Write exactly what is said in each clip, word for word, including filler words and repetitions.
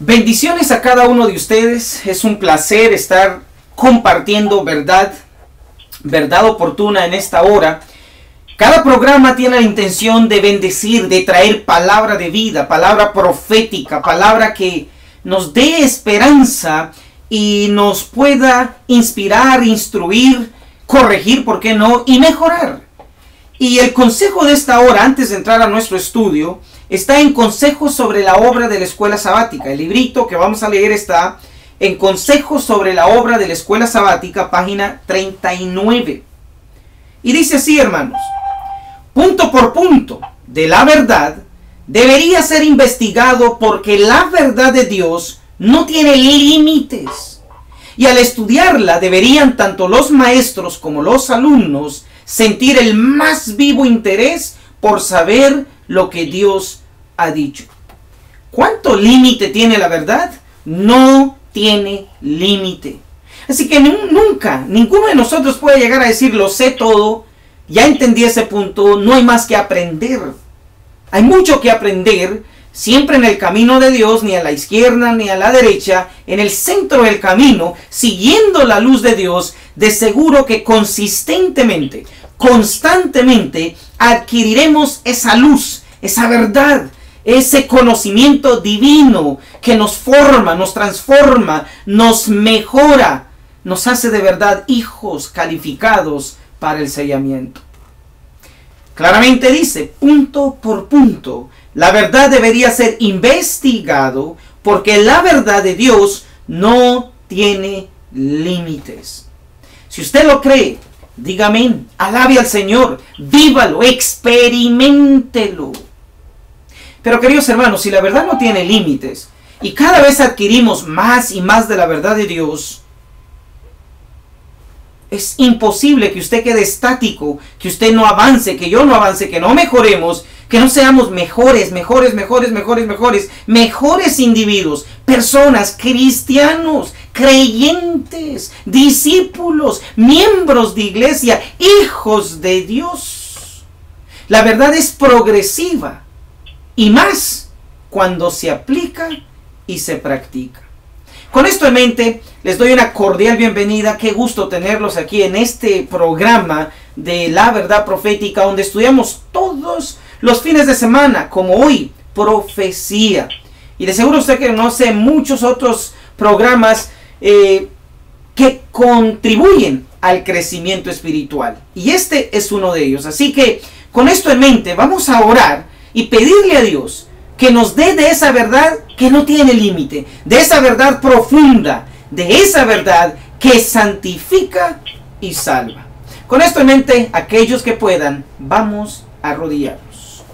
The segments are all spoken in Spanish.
Bendiciones a cada uno de ustedes. Es un placer estar compartiendo verdad, verdad oportuna en esta hora. Cada programa tiene la intención de bendecir, de traer palabra de vida, palabra profética, palabra que nos dé esperanza y nos pueda inspirar, instruir, corregir, ¿por qué no? Y mejorar. Y el consejo de esta hora, antes de entrar a nuestro estudio, está en Consejos sobre la obra de la escuela sabática. El librito que vamos a leer está en Consejos sobre la obra de la escuela sabática, página treinta y nueve. Y dice así, hermanos: punto por punto de la verdad debería ser investigado, porque la verdad de Dios no tiene límites. Y al estudiarla deberían tanto los maestros como los alumnos sentir el más vivo interés por saber lo que Dios ha dicho. ¿Cuánto límite tiene la verdad? No tiene límite. Así que nunca, ninguno de nosotros puede llegar a decir lo sé todo, ya entendí ese punto, no hay más que aprender. Hay mucho que aprender, siempre en el camino de Dios, ni a la izquierda ni a la derecha, en el centro del camino, siguiendo la luz de Dios. De seguro que consistentemente, constantemente adquiriremos esa luz, esa verdad, ese conocimiento divino que nos forma, nos transforma, nos mejora, nos hace de verdad hijos calificados para el sellamiento. Claramente dice, punto por punto, la verdad debería ser investigado, porque la verdad de Dios no tiene límites. Si usted lo cree, diga amén, alabe al Señor, vívalo, experiméntelo. Pero queridos hermanos, si la verdad no tiene límites y cada vez adquirimos más y más de la verdad de Dios, es imposible que usted quede estático, que usted no avance, que yo no avance, que no mejoremos, que no seamos mejores, mejores, mejores, mejores, mejores, mejores individuos, personas, cristianos, creyentes, discípulos, miembros de iglesia, hijos de Dios. La verdad es progresiva, y más cuando se aplica y se practica. Con esto en mente, les doy una cordial bienvenida. Qué gusto tenerlos aquí en este programa de la verdad profética, donde estudiamos todos los fines de semana, como hoy, profecía. Y de seguro usted que no sé muchos otros programas eh, que contribuyen al crecimiento espiritual. Y este es uno de ellos. Así que con esto en mente, vamos a orar y pedirle a Dios que nos dé de esa verdad que no tiene límite, de esa verdad profunda, de esa verdad que santifica y salva. Con esto en mente, aquellos que puedan, vamos a arrodillarnos.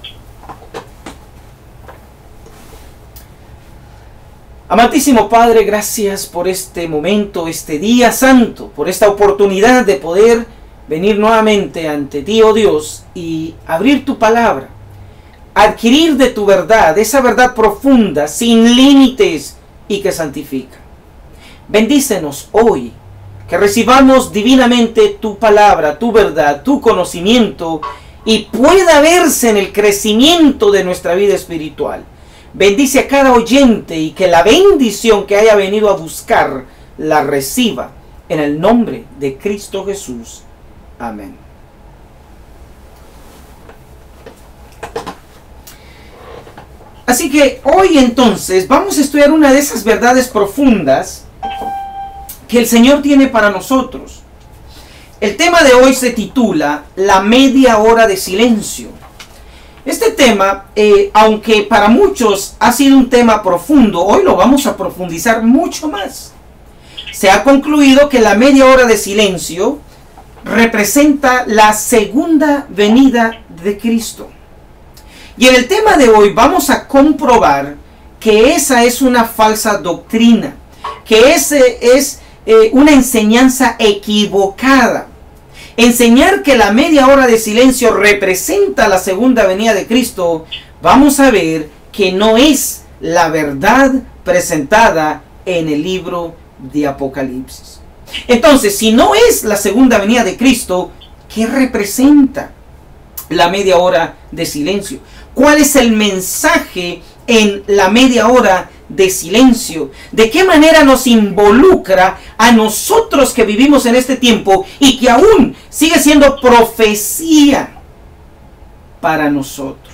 Amantísimo Padre, gracias por este momento, este día santo, por esta oportunidad de poder venir nuevamente ante ti, oh Dios, y abrir tu palabra. Adquirir de tu verdad, esa verdad profunda, sin límites y que santifica. Bendícenos hoy, que recibamos divinamente tu palabra, tu verdad, tu conocimiento, y pueda verse en el crecimiento de nuestra vida espiritual. Bendice a cada oyente y que la bendición que haya venido a buscar la reciba en el nombre de Cristo Jesús. Amén. Así que hoy entonces vamos a estudiar una de esas verdades profundas que el Señor tiene para nosotros. El tema de hoy se titula La media hora de silencio. Este tema, eh, aunque para muchos ha sido un tema profundo, hoy lo vamos a profundizar mucho más. Se ha concluido que la media hora de silencio representa la segunda venida de Cristo. Y en el tema de hoy vamos a comprobar que esa es una falsa doctrina, que ese es eh, una enseñanza equivocada. Enseñar que la media hora de silencio representa la segunda venida de Cristo, vamos a ver que no es la verdad presentada en el libro de Apocalipsis. Entonces, si no es la segunda venida de Cristo, ¿qué representa la media hora de silencio? ¿Cuál es el mensaje en la media hora de silencio? ¿De qué manera nos involucra a nosotros que vivimos en este tiempo y que aún sigue siendo profecía para nosotros?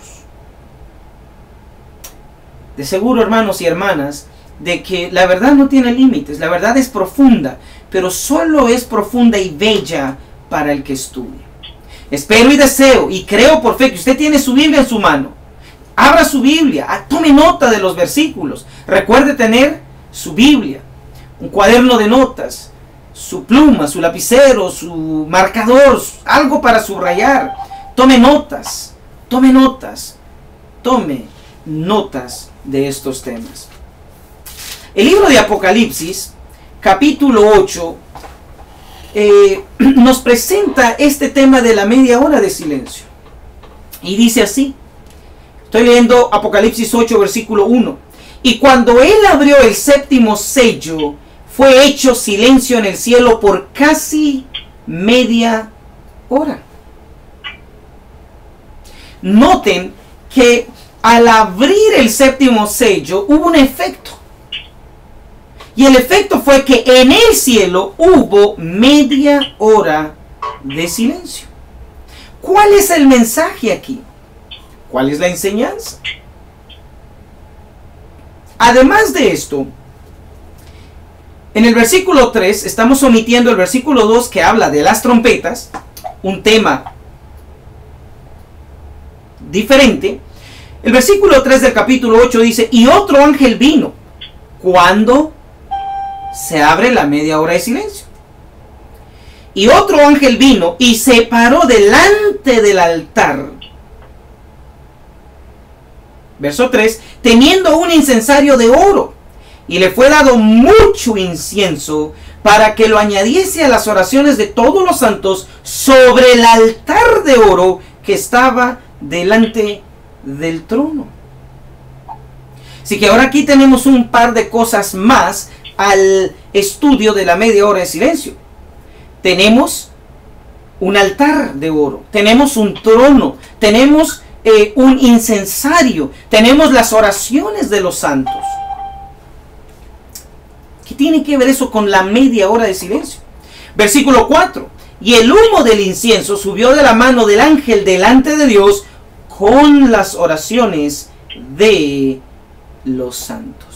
De seguro, hermanos y hermanas, de que la verdad no tiene límites, la verdad es profunda, pero solo es profunda y bella para el que estudia. Espero y deseo y creo por fe que usted tiene su Biblia en su mano. Abra su Biblia, tome nota de los versículos. Recuerde tener su Biblia, un cuaderno de notas, su pluma, su lapicero, su marcador, algo para subrayar. Tome notas, tome notas, tome notas de estos temas. El libro de Apocalipsis, capítulo ocho, eh, nos presenta este tema de la media hora de silencio. Y dice así, estoy leyendo Apocalipsis ocho, versículo uno. Y cuando él abrió el séptimo sello, fue hecho silencio en el cielo por casi media hora. Noten que al abrir el séptimo sello hubo un efecto. Y el efecto fue que en el cielo hubo media hora de silencio. ¿Cuál es el mensaje aquí? ¿Cuál es la enseñanza? Además de esto, en el versículo tres estamos omitiendo el versículo dos que habla de las trompetas, un tema diferente. El versículo tres del capítulo ocho dice, y otro ángel vino cuando se abre la media hora de silencio. Y otro ángel vino y se paró delante del altar. Verso tres, teniendo un incensario de oro, y le fue dado mucho incienso para que lo añadiese a las oraciones de todos los santos sobre el altar de oro que estaba delante del trono. Así que ahora aquí tenemos un par de cosas más al estudio de la media hora de silencio. Tenemos un altar de oro, tenemos un trono, tenemos eh, un incensario, tenemos las oraciones de los santos. ¿Qué tiene que ver eso con la media hora de silencio? Versículo cuatro. Y el humo del incienso subió de la mano del ángel delante de Dios con las oraciones de los santos.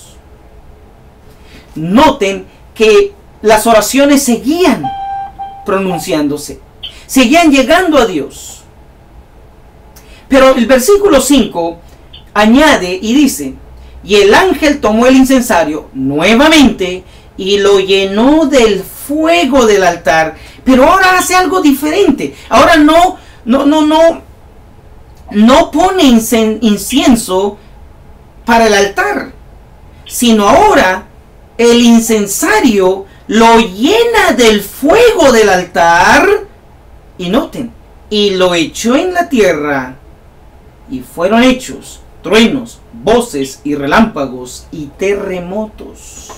Noten que las oraciones seguían pronunciándose, seguían llegando a Dios. Pero el versículo cinco añade y dice, y el ángel tomó el incensario nuevamente y lo llenó del fuego del altar. Pero ahora hace algo diferente. Ahora no, no, no, no, no pone incienso para el altar, sino ahora el incensario lo llena del fuego del altar. Y noten, y lo echó en la tierra, y fueron hechos truenos, voces y relámpagos y terremotos.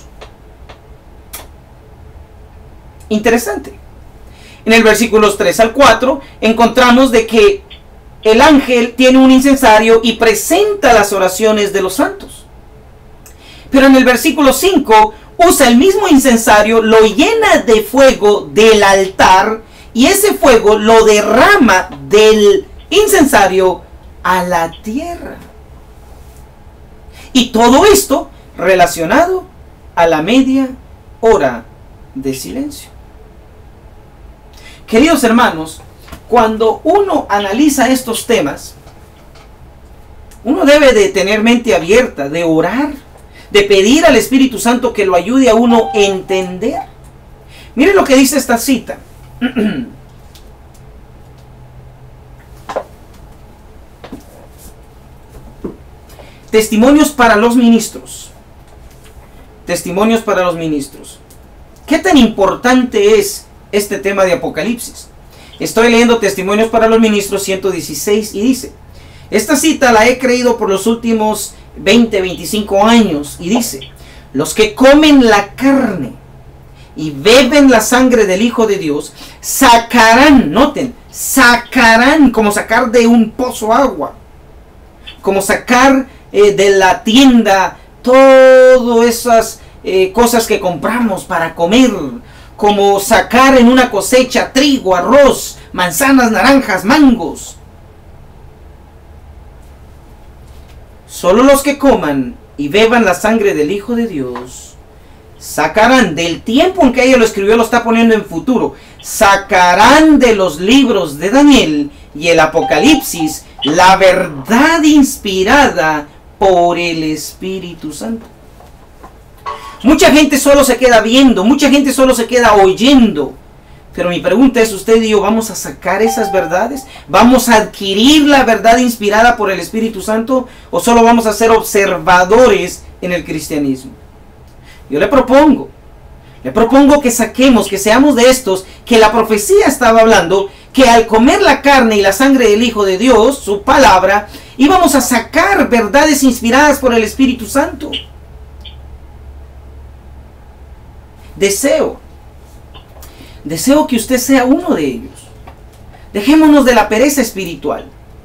Interesante. En el versículos tres al cuatro encontramos de que el ángel tiene un incensario y presenta las oraciones de los santos. Pero en el versículo cinco usa el mismo incensario, lo llena de fuego del altar y ese fuego lo derrama del incensario a la tierra. Y todo esto relacionado a la media hora de silencio. Queridos hermanos, cuando uno analiza estos temas, uno debe de tener mente abierta, de orar, de pedir al Espíritu Santo que lo ayude a uno a entender. Miren lo que dice esta cita. Testimonios para los ministros. Testimonios para los ministros. ¿Qué tan importante es este tema de Apocalipsis? Estoy leyendo Testimonios para los ministros ciento dieciséis y dice, esta cita la he creído por los últimos veinte, veinticinco años y dice, los que comen la carne y beben la sangre del Hijo de Dios, sacarán, noten, sacarán, como sacar de un pozo agua, como sacar eh, de la tienda todas esas eh, cosas que compramos para comer, como sacar en una cosecha trigo, arroz, manzanas, naranjas, mangos. Solo los que coman y beban la sangre del Hijo de Dios sacarán del tiempo en que ella lo escribió, lo está poniendo en futuro, sacarán de los libros de Daniel y el Apocalipsis la verdad inspirada por el Espíritu Santo. Mucha gente solo se queda viendo, mucha gente solo se queda oyendo. Pero mi pregunta es, ¿usted y yo vamos a sacar esas verdades? ¿Vamos a adquirir la verdad inspirada por el Espíritu Santo? ¿O solo vamos a ser observadores en el cristianismo? Yo le propongo, le propongo que saquemos, que seamos de estos que la profecía estaba hablando, que al comer la carne y la sangre del Hijo de Dios, su palabra, íbamos a sacar verdades inspiradas por el Espíritu Santo. Deseo, deseo que usted sea uno de ellos. Dejémonos de la pereza espiritual.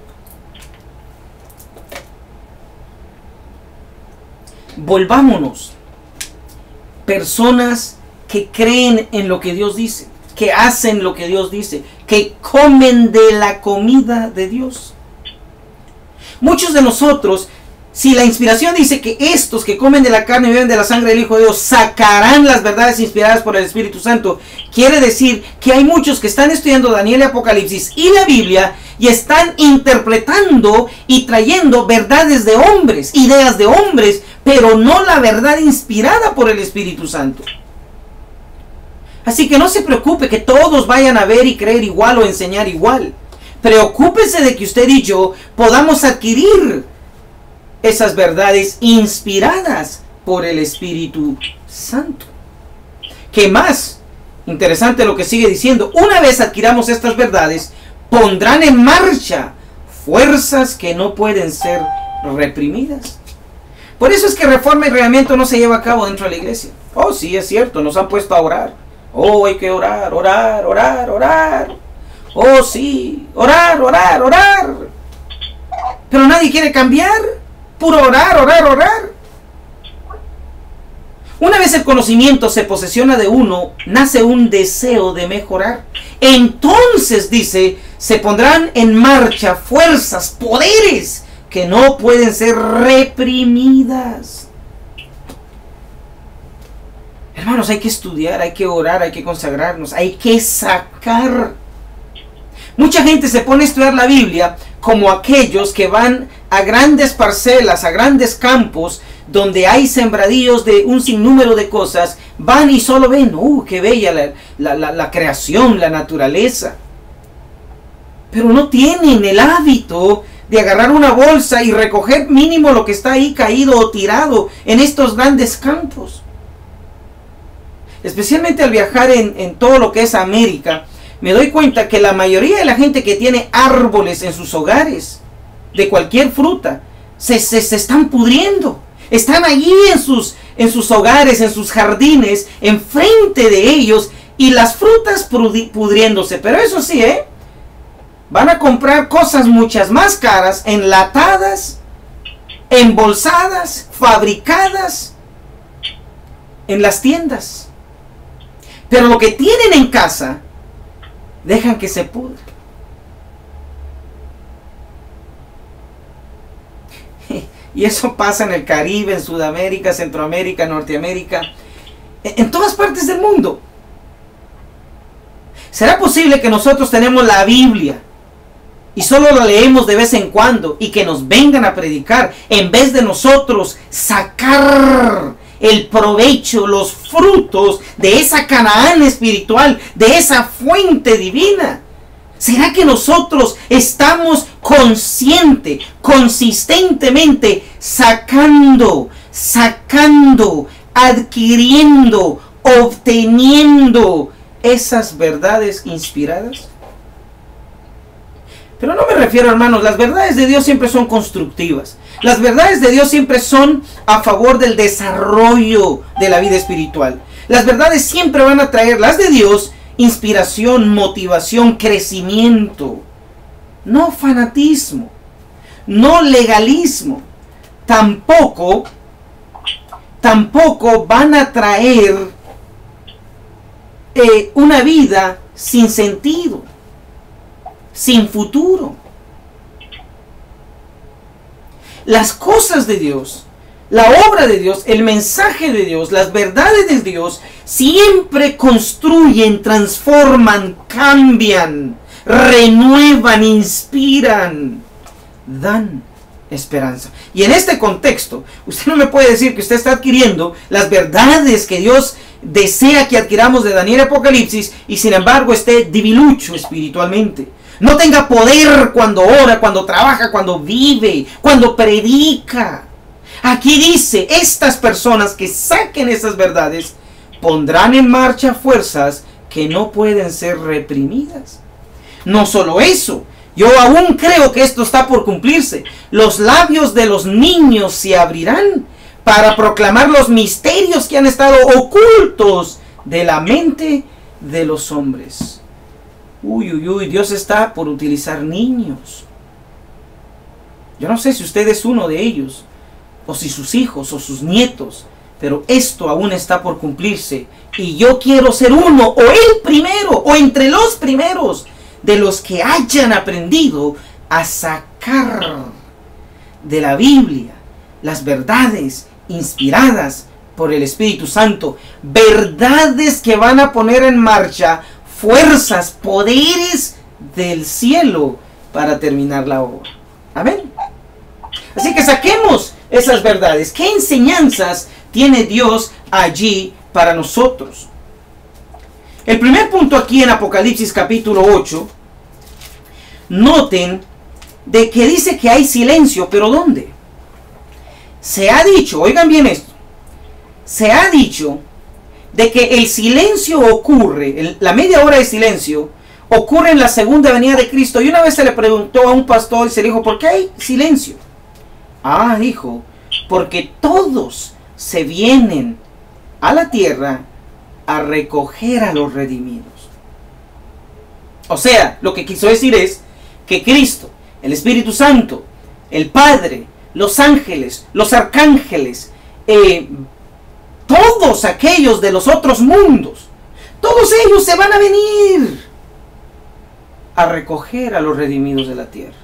Volvámonos personas que creen en lo que Dios dice, que hacen lo que Dios dice, que comen de la comida de Dios. Muchos de nosotros, si la inspiración dice que estos que comen de la carne y beben de la sangre del Hijo de Dios sacarán las verdades inspiradas por el Espíritu Santo, quiere decir que hay muchos que están estudiando Daniel y Apocalipsis y la Biblia y están interpretando y trayendo verdades de hombres, ideas de hombres, pero no la verdad inspirada por el Espíritu Santo. Así que no se preocupe que todos vayan a ver y creer igual o enseñar igual. Preocúpese de que usted y yo podamos adquirir esas verdades inspiradas por el Espíritu Santo. ¿Qué más? Interesante lo que sigue diciendo. Una vez adquiramos estas verdades, pondrán en marcha fuerzas que no pueden ser reprimidas. Por eso es que reforma y reavivamiento no se lleva a cabo dentro de la iglesia. Oh, sí, es cierto, nos han puesto a orar. Oh, hay que orar, orar, orar, orar. Oh, sí, orar, orar, orar. Pero nadie quiere cambiar. Puro orar, orar, orar. Una vez el conocimiento se posesiona de uno, nace un deseo de mejorar. Entonces, dice, se pondrán en marcha fuerzas, poderes que no pueden ser reprimidas. Hermanos, hay que estudiar, hay que orar, hay que consagrarnos, hay que sacar. Mucha gente se pone a estudiar la Biblia como aquellos que van a grandes parcelas, a grandes campos, donde hay sembradíos de un sinnúmero de cosas, van y solo ven, ¡uh, qué bella la, la, la, la creación, la naturaleza! Pero no tienen el hábito de agarrar una bolsa y recoger mínimo lo que está ahí caído o tirado en estos grandes campos. Especialmente al viajar en, en todo lo que es América, me doy cuenta que la mayoría de la gente que tiene árboles en sus hogares, de cualquier fruta, se, se, se están pudriendo. Están allí en sus, en sus hogares, en sus jardines, enfrente de ellos, y las frutas pudriéndose. Pero eso sí, ¿eh? Van a comprar cosas muchas más caras, enlatadas, embolsadas, fabricadas en las tiendas. Pero lo que tienen en casa, dejan que se pudra. Y eso pasa en el Caribe, en Sudamérica, Centroamérica, Norteamérica, en todas partes del mundo. ¿Será posible que nosotros tenemos la Biblia y solo la leemos de vez en cuando y que nos vengan a predicar en vez de nosotros sacar el provecho, los frutos de esa Canaán espiritual, de esa fuente divina? ¿Será que nosotros estamos consciente, consistentemente sacando, sacando, adquiriendo, obteniendo esas verdades inspiradas? Pero no me refiero, hermanos, las verdades de Dios siempre son constructivas. Las verdades de Dios siempre son a favor del desarrollo de la vida espiritual. Las verdades siempre van a traer, las de Dios, inspiración, motivación, crecimiento. No fanatismo, no legalismo, tampoco tampoco van a traer eh, una vida sin sentido, sin futuro. Las cosas de Dios, la obra de Dios, el mensaje de Dios, las verdades de Dios, siempre construyen, transforman, cambian, renuevan, inspiran, dan esperanza. Y en este contexto, usted no me puede decir que usted está adquiriendo las verdades que Dios desea que adquiramos de Daniel y Apocalipsis y sin embargo esté debilucho espiritualmente. No tenga poder cuando ora, cuando trabaja, cuando vive, cuando predica. Aquí dice, estas personas que saquen esas verdades pondrán en marcha fuerzas que no pueden ser reprimidas. No solo eso, yo aún creo que esto está por cumplirse. Los labios de los niños se abrirán para proclamar los misterios que han estado ocultos de la mente de los hombres. Uy, uy, uy, Dios está por utilizar niños. Yo no sé si usted es uno de ellos, o si sus hijos, o sus nietos, pero esto aún está por cumplirse. Y yo quiero ser uno, o el primero, o entre los primeros, de los que hayan aprendido a sacar de la Biblia las verdades inspiradas por el Espíritu Santo. Verdades que van a poner en marcha fuerzas, poderes del cielo para terminar la obra. Amén. Así que saquemos esas verdades. ¿Qué enseñanzas tiene Dios allí para nosotros? El primer punto aquí en Apocalipsis capítulo ocho, noten de que dice que hay silencio, pero ¿dónde? Se ha dicho, oigan bien esto, se ha dicho de que el silencio ocurre, el, la media hora de silencio ocurre en la segunda venida de Cristo. Y una vez se le preguntó a un pastor y se le dijo, ¿por qué hay silencio? Ah, dijo, porque todos se vienen a la tierra a recoger a los redimidos. O sea, lo que quiso decir es que Cristo, el Espíritu Santo, el Padre, los ángeles, los arcángeles, eh, todos aquellos de los otros mundos, todos ellos se van a venir a recoger a los redimidos de la tierra.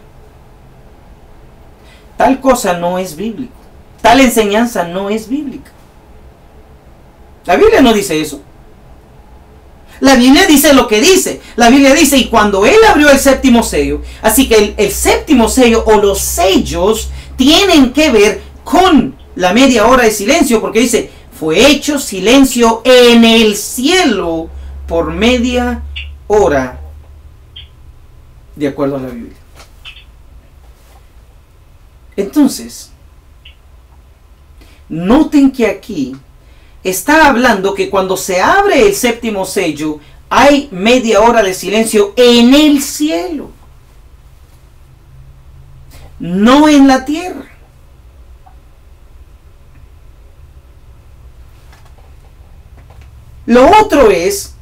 Tal cosa no es bíblico. Tal enseñanza no es bíblica. La Biblia no dice eso. La Biblia dice lo que dice. La Biblia dice, y cuando Él abrió el séptimo sello, así que el, el séptimo sello o los sellos tienen que ver con la media hora de silencio, porque dice, fue hecho silencio en el cielo por media hora, de acuerdo a la Biblia. Entonces, noten que aquí está hablando que cuando se abre el séptimo sello, hay media hora de silencio en el cielo, no en la tierra. Lo otro es,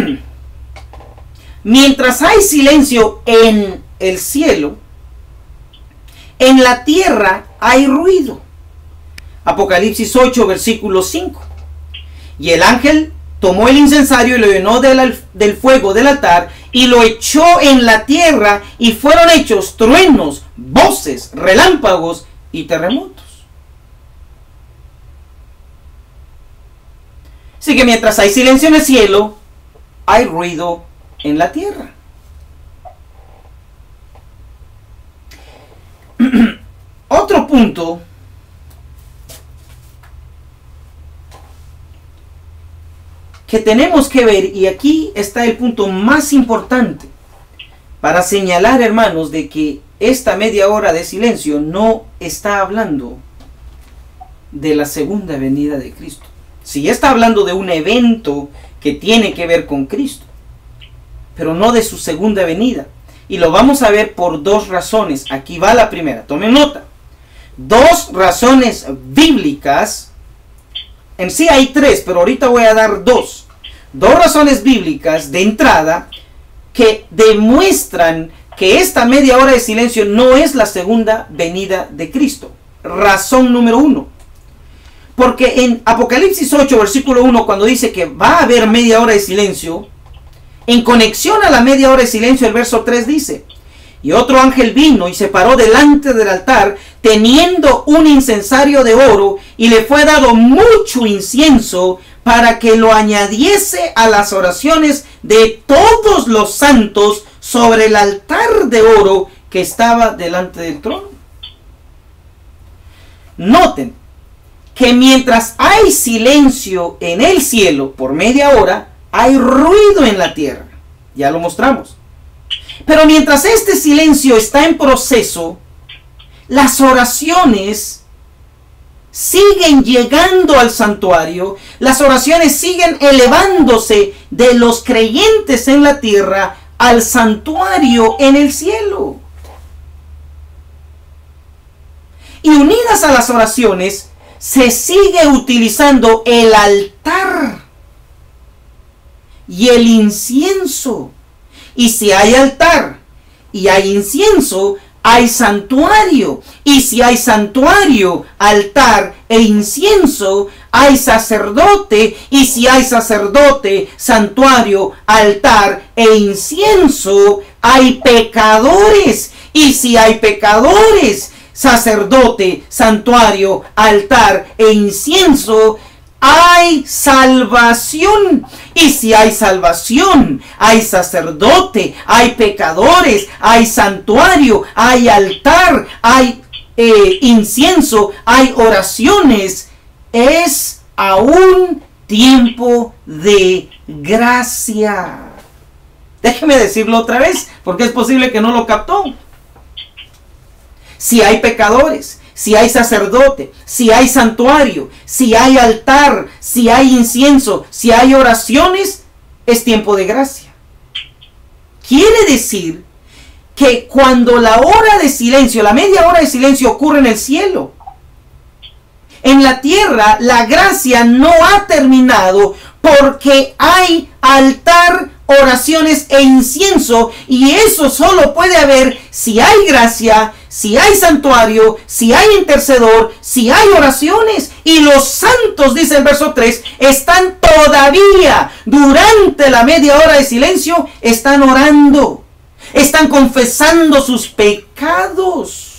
mientras hay silencio en el cielo, en la tierra hay ruido. Apocalipsis ocho, versículo cinco. Y el ángel tomó el incensario y lo llenó del, del fuego del altar y lo echó en la tierra, y fueron hechos truenos, voces, relámpagos y terremotos. Así que mientras hay silencio en el cielo, hay ruido en la tierra. Otro punto que tenemos que ver, y aquí está el punto más importante para señalar, hermanos, de que esta media hora de silencio no está hablando de la segunda venida de Cristo. Sí está hablando de un evento que tiene que ver con Cristo, pero no de su segunda venida. Y lo vamos a ver por dos razones. Aquí va la primera, tomen nota. Dos razones bíblicas. En sí hay tres, pero ahorita voy a dar dos. Dos razones bíblicas de entrada que demuestran que esta media hora de silencio no es la segunda venida de Cristo. Razón número uno. Porque en Apocalipsis ocho, versículo uno, cuando dice que va a haber media hora de silencio, en conexión a la media hora de silencio, el verso tres dice: y otro ángel vino y se paró delante del altar, teniendo un incensario de oro, y le fue dado mucho incienso para que lo añadiese a las oraciones de todos los santos sobre el altar de oro que estaba delante del trono. Noten que mientras hay silencio en el cielo por media hora, hay ruido en la tierra. Ya lo mostramos. Pero mientras este silencio está en proceso, las oraciones siguen llegando al santuario, las oraciones siguen elevándose de los creyentes en la tierra al santuario en el cielo. Y unidas a las oraciones, se sigue utilizando el altar y el incienso. Y si hay altar y hay incienso, hay santuario. Y si hay santuario, altar e incienso, hay sacerdote. Y si hay sacerdote, santuario, altar e incienso, hay pecadores. Y si hay pecadores, sacerdote, santuario, altar e incienso, hay salvación. Y si hay salvación, hay sacerdote, hay pecadores, hay santuario, hay altar, hay eh, incienso, hay oraciones. Es aún tiempo de gracia. Déjeme decirlo otra vez, porque es posible que no lo captó. Si hay pecadores, si hay sacerdote, si hay santuario, si hay altar, si hay incienso, si hay oraciones, es tiempo de gracia. Quiere decir que cuando la hora de silencio, la media hora de silencio ocurre en el cielo, en la tierra la gracia no ha terminado, porque hay altar, oraciones e incienso, y eso solo puede haber si hay gracia, si hay santuario, si hay intercedor, si hay oraciones. Y los santos, dice el verso tres, están todavía durante la media hora de silencio, están orando, están confesando sus pecados.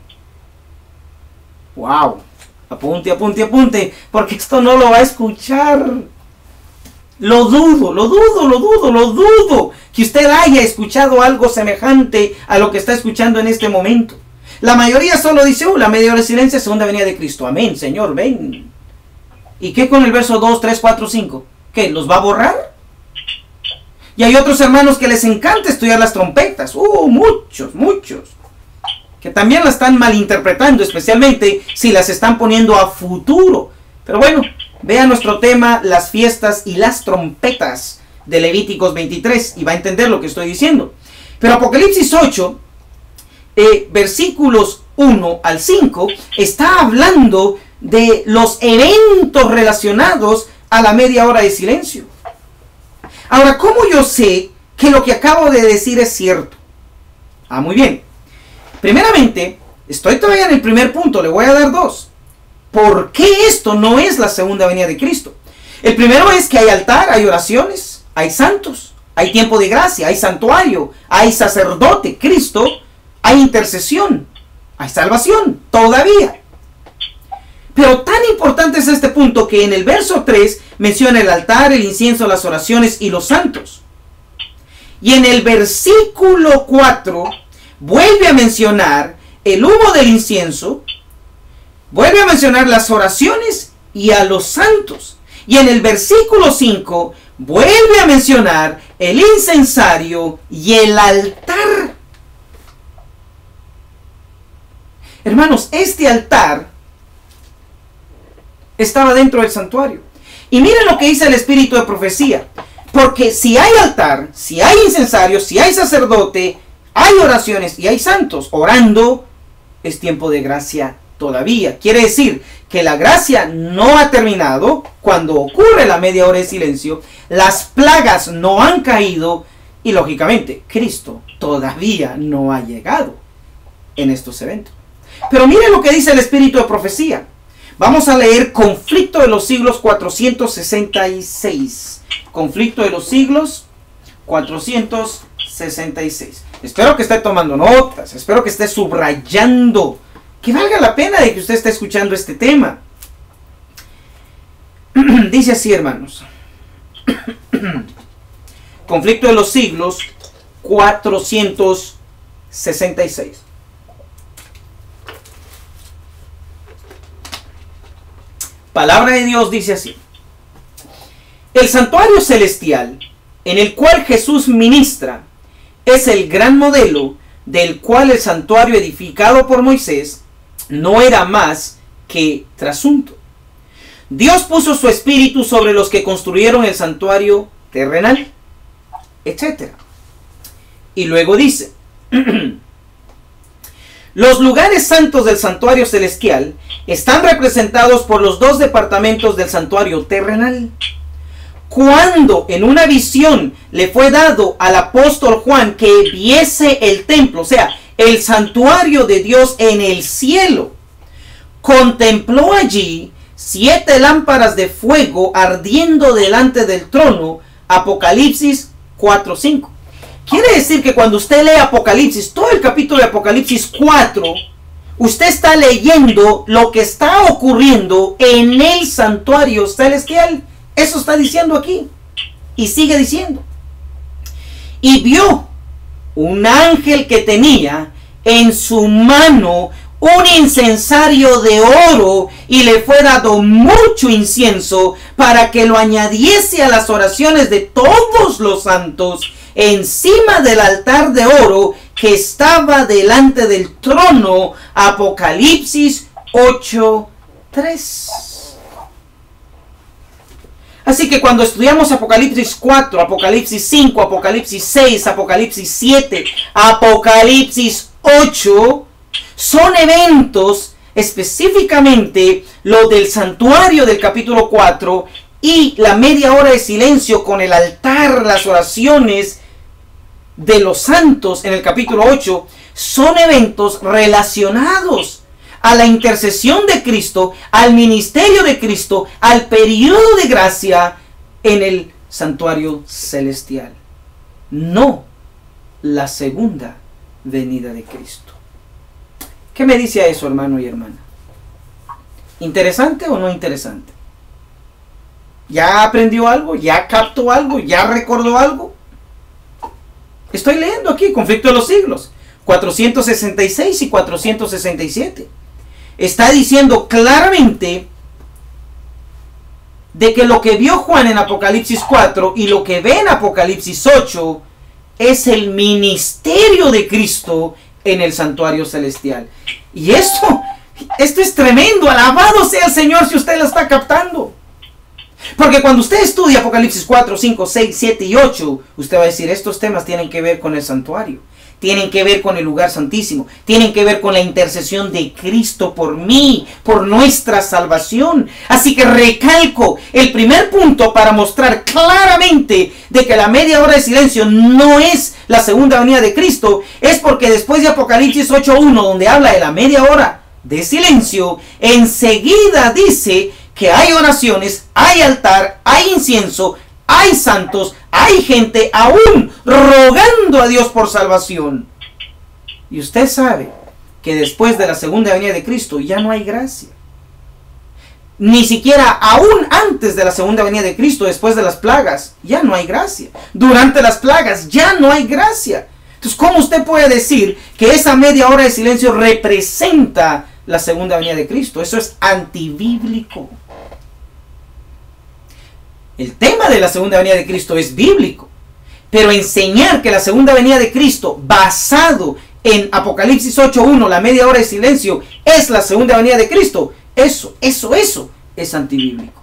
Wow, apunte, apunte, apunte, porque esto no lo va a escuchar. Lo dudo, lo dudo, lo dudo, lo dudo que usted haya escuchado algo semejante a lo que está escuchando en este momento. La mayoría solo dice, oh, la media hora de silencio, segunda venida de Cristo. Amén, Señor, ven. ¿Y qué con el verso dos, tres, cuatro, cinco? ¿Qué, los va a borrar? Y hay otros hermanos que les encanta estudiar las trompetas. Uh, muchos, muchos. Que también la están malinterpretando, especialmente si las están poniendo a futuro. Pero bueno, vea nuestro tema, las fiestas y las trompetas de Levíticos veintitrés, y va a entender lo que estoy diciendo. Pero Apocalipsis ocho, eh, versículos uno al cinco, está hablando de los eventos relacionados a la media hora de silencio. Ahora, ¿cómo yo sé que lo que acabo de decir es cierto? Ah, muy bien. Primeramente, estoy todavía en el primer punto, le voy a dar dos. ¿Por qué esto no es la segunda venida de Cristo? El primero es que hay altar, hay oraciones, hay santos, hay tiempo de gracia, hay santuario, hay sacerdote, Cristo, hay intercesión, hay salvación, todavía. Pero tan importante es este punto que en el verso tres menciona el altar, el incienso, las oraciones y los santos. Y en el versículo cuatro vuelve a mencionar el humo del incienso, vuelve a mencionar las oraciones y a los santos. Y en el versículo cinco vuelve a mencionar el incensario y el altar. Hermanos, este altar estaba dentro del santuario. Y miren lo que dice el espíritu de profecía. Porque si hay altar, si hay incensario, si hay sacerdote, hay oraciones y hay santos orando, es tiempo de gracia todavía. Quiere decir que la gracia no ha terminado cuando ocurre la media hora de silencio, las plagas no han caído y lógicamente Cristo todavía no ha llegado en estos eventos. Pero miren lo que dice el espíritu de profecía. Vamos a leer Conflicto de los Siglos cuatrocientos sesenta y seis. Conflicto de los Siglos cuatrocientos sesenta y seis. Espero que esté tomando notas, espero que esté subrayando, que valga la pena de que usted esté escuchando este tema. Dice así, hermanos. Conflicto de los Siglos cuatrocientos sesenta y seis. Palabra de Dios dice así: el santuario celestial en el cual Jesús ministra es el gran modelo del cual el santuario edificado por Moisés no era más que trasunto. Dios puso su espíritu sobre los que construyeron el santuario terrenal, etcétera. Y luego dice: los lugares santos del santuario celestial están representados por los dos departamentos del santuario terrenal. Cuando en una visión le fue dado al apóstol Juan que viese el templo, o sea, el santuario de Dios en el cielo, contempló allí siete lámparas de fuego ardiendo delante del trono. Apocalipsis cuatro cinco. Quiere decir que cuando usted lee Apocalipsis, todo el capítulo de Apocalipsis cuatro, usted está leyendo lo que está ocurriendo en el santuario celestial. Eso está diciendo aquí. Y sigue diciendo: y vio un ángel que tenía en su mano un incensario de oro, y le fue dado mucho incienso para que lo añadiese a las oraciones de todos los santos encima del altar de oro que estaba delante del trono. Apocalipsis ocho tres. Así que cuando estudiamos Apocalipsis cuatro, Apocalipsis cinco, Apocalipsis seis, Apocalipsis siete, Apocalipsis ocho, son eventos, específicamente lo del santuario del capítulo cuatro y la media hora de silencio con el altar, las oraciones de los santos en el capítulo ocho, son eventos relacionados a la intercesión de Cristo, al ministerio de Cristo, al periodo de gracia en el santuario celestial. No la segunda venida de Cristo. ¿Qué me dice a eso, hermano y hermana? ¿Interesante o no interesante? ¿Ya aprendió algo? ¿Ya captó algo? ¿Ya recordó algo? Estoy leyendo aquí Conflicto de los Siglos cuatrocientos sesenta y seis y cuatrocientos sesenta y siete. Está diciendo claramente de que lo que vio Juan en Apocalipsis cuatro y lo que ve en Apocalipsis ocho es el ministerio de Cristo en el santuario celestial. Y esto, esto es tremendo. Alabado sea el Señor si usted lo está captando. Porque cuando usted estudia Apocalipsis cuatro, cinco, seis, siete y ocho, usted va a decir: estos temas tienen que ver con el santuario, tienen que ver con el lugar santísimo, tienen que ver con la intercesión de Cristo por mí, por nuestra salvación. Así que recalco el primer punto para mostrar claramente de que la media hora de silencio no es la segunda venida de Cristo, es porque después de Apocalipsis ocho uno, donde habla de la media hora de silencio, enseguida dice que hay oraciones, hay altar, hay incienso, hay santos, hay gente aún rogando a Dios por salvación. Y usted sabe que después de la segunda venida de Cristo ya no hay gracia. Ni siquiera aún antes de la segunda venida de Cristo, después de las plagas, ya no hay gracia. Durante las plagas ya no hay gracia. Entonces, ¿cómo usted puede decir que esa media hora de silencio representa la segunda venida de Cristo? Eso es antibíblico. El tema de la segunda venida de Cristo es bíblico, pero enseñar que la segunda venida de Cristo, basado en Apocalipsis ocho uno, la media hora de silencio, es la segunda venida de Cristo, eso, eso, eso es antibíblico.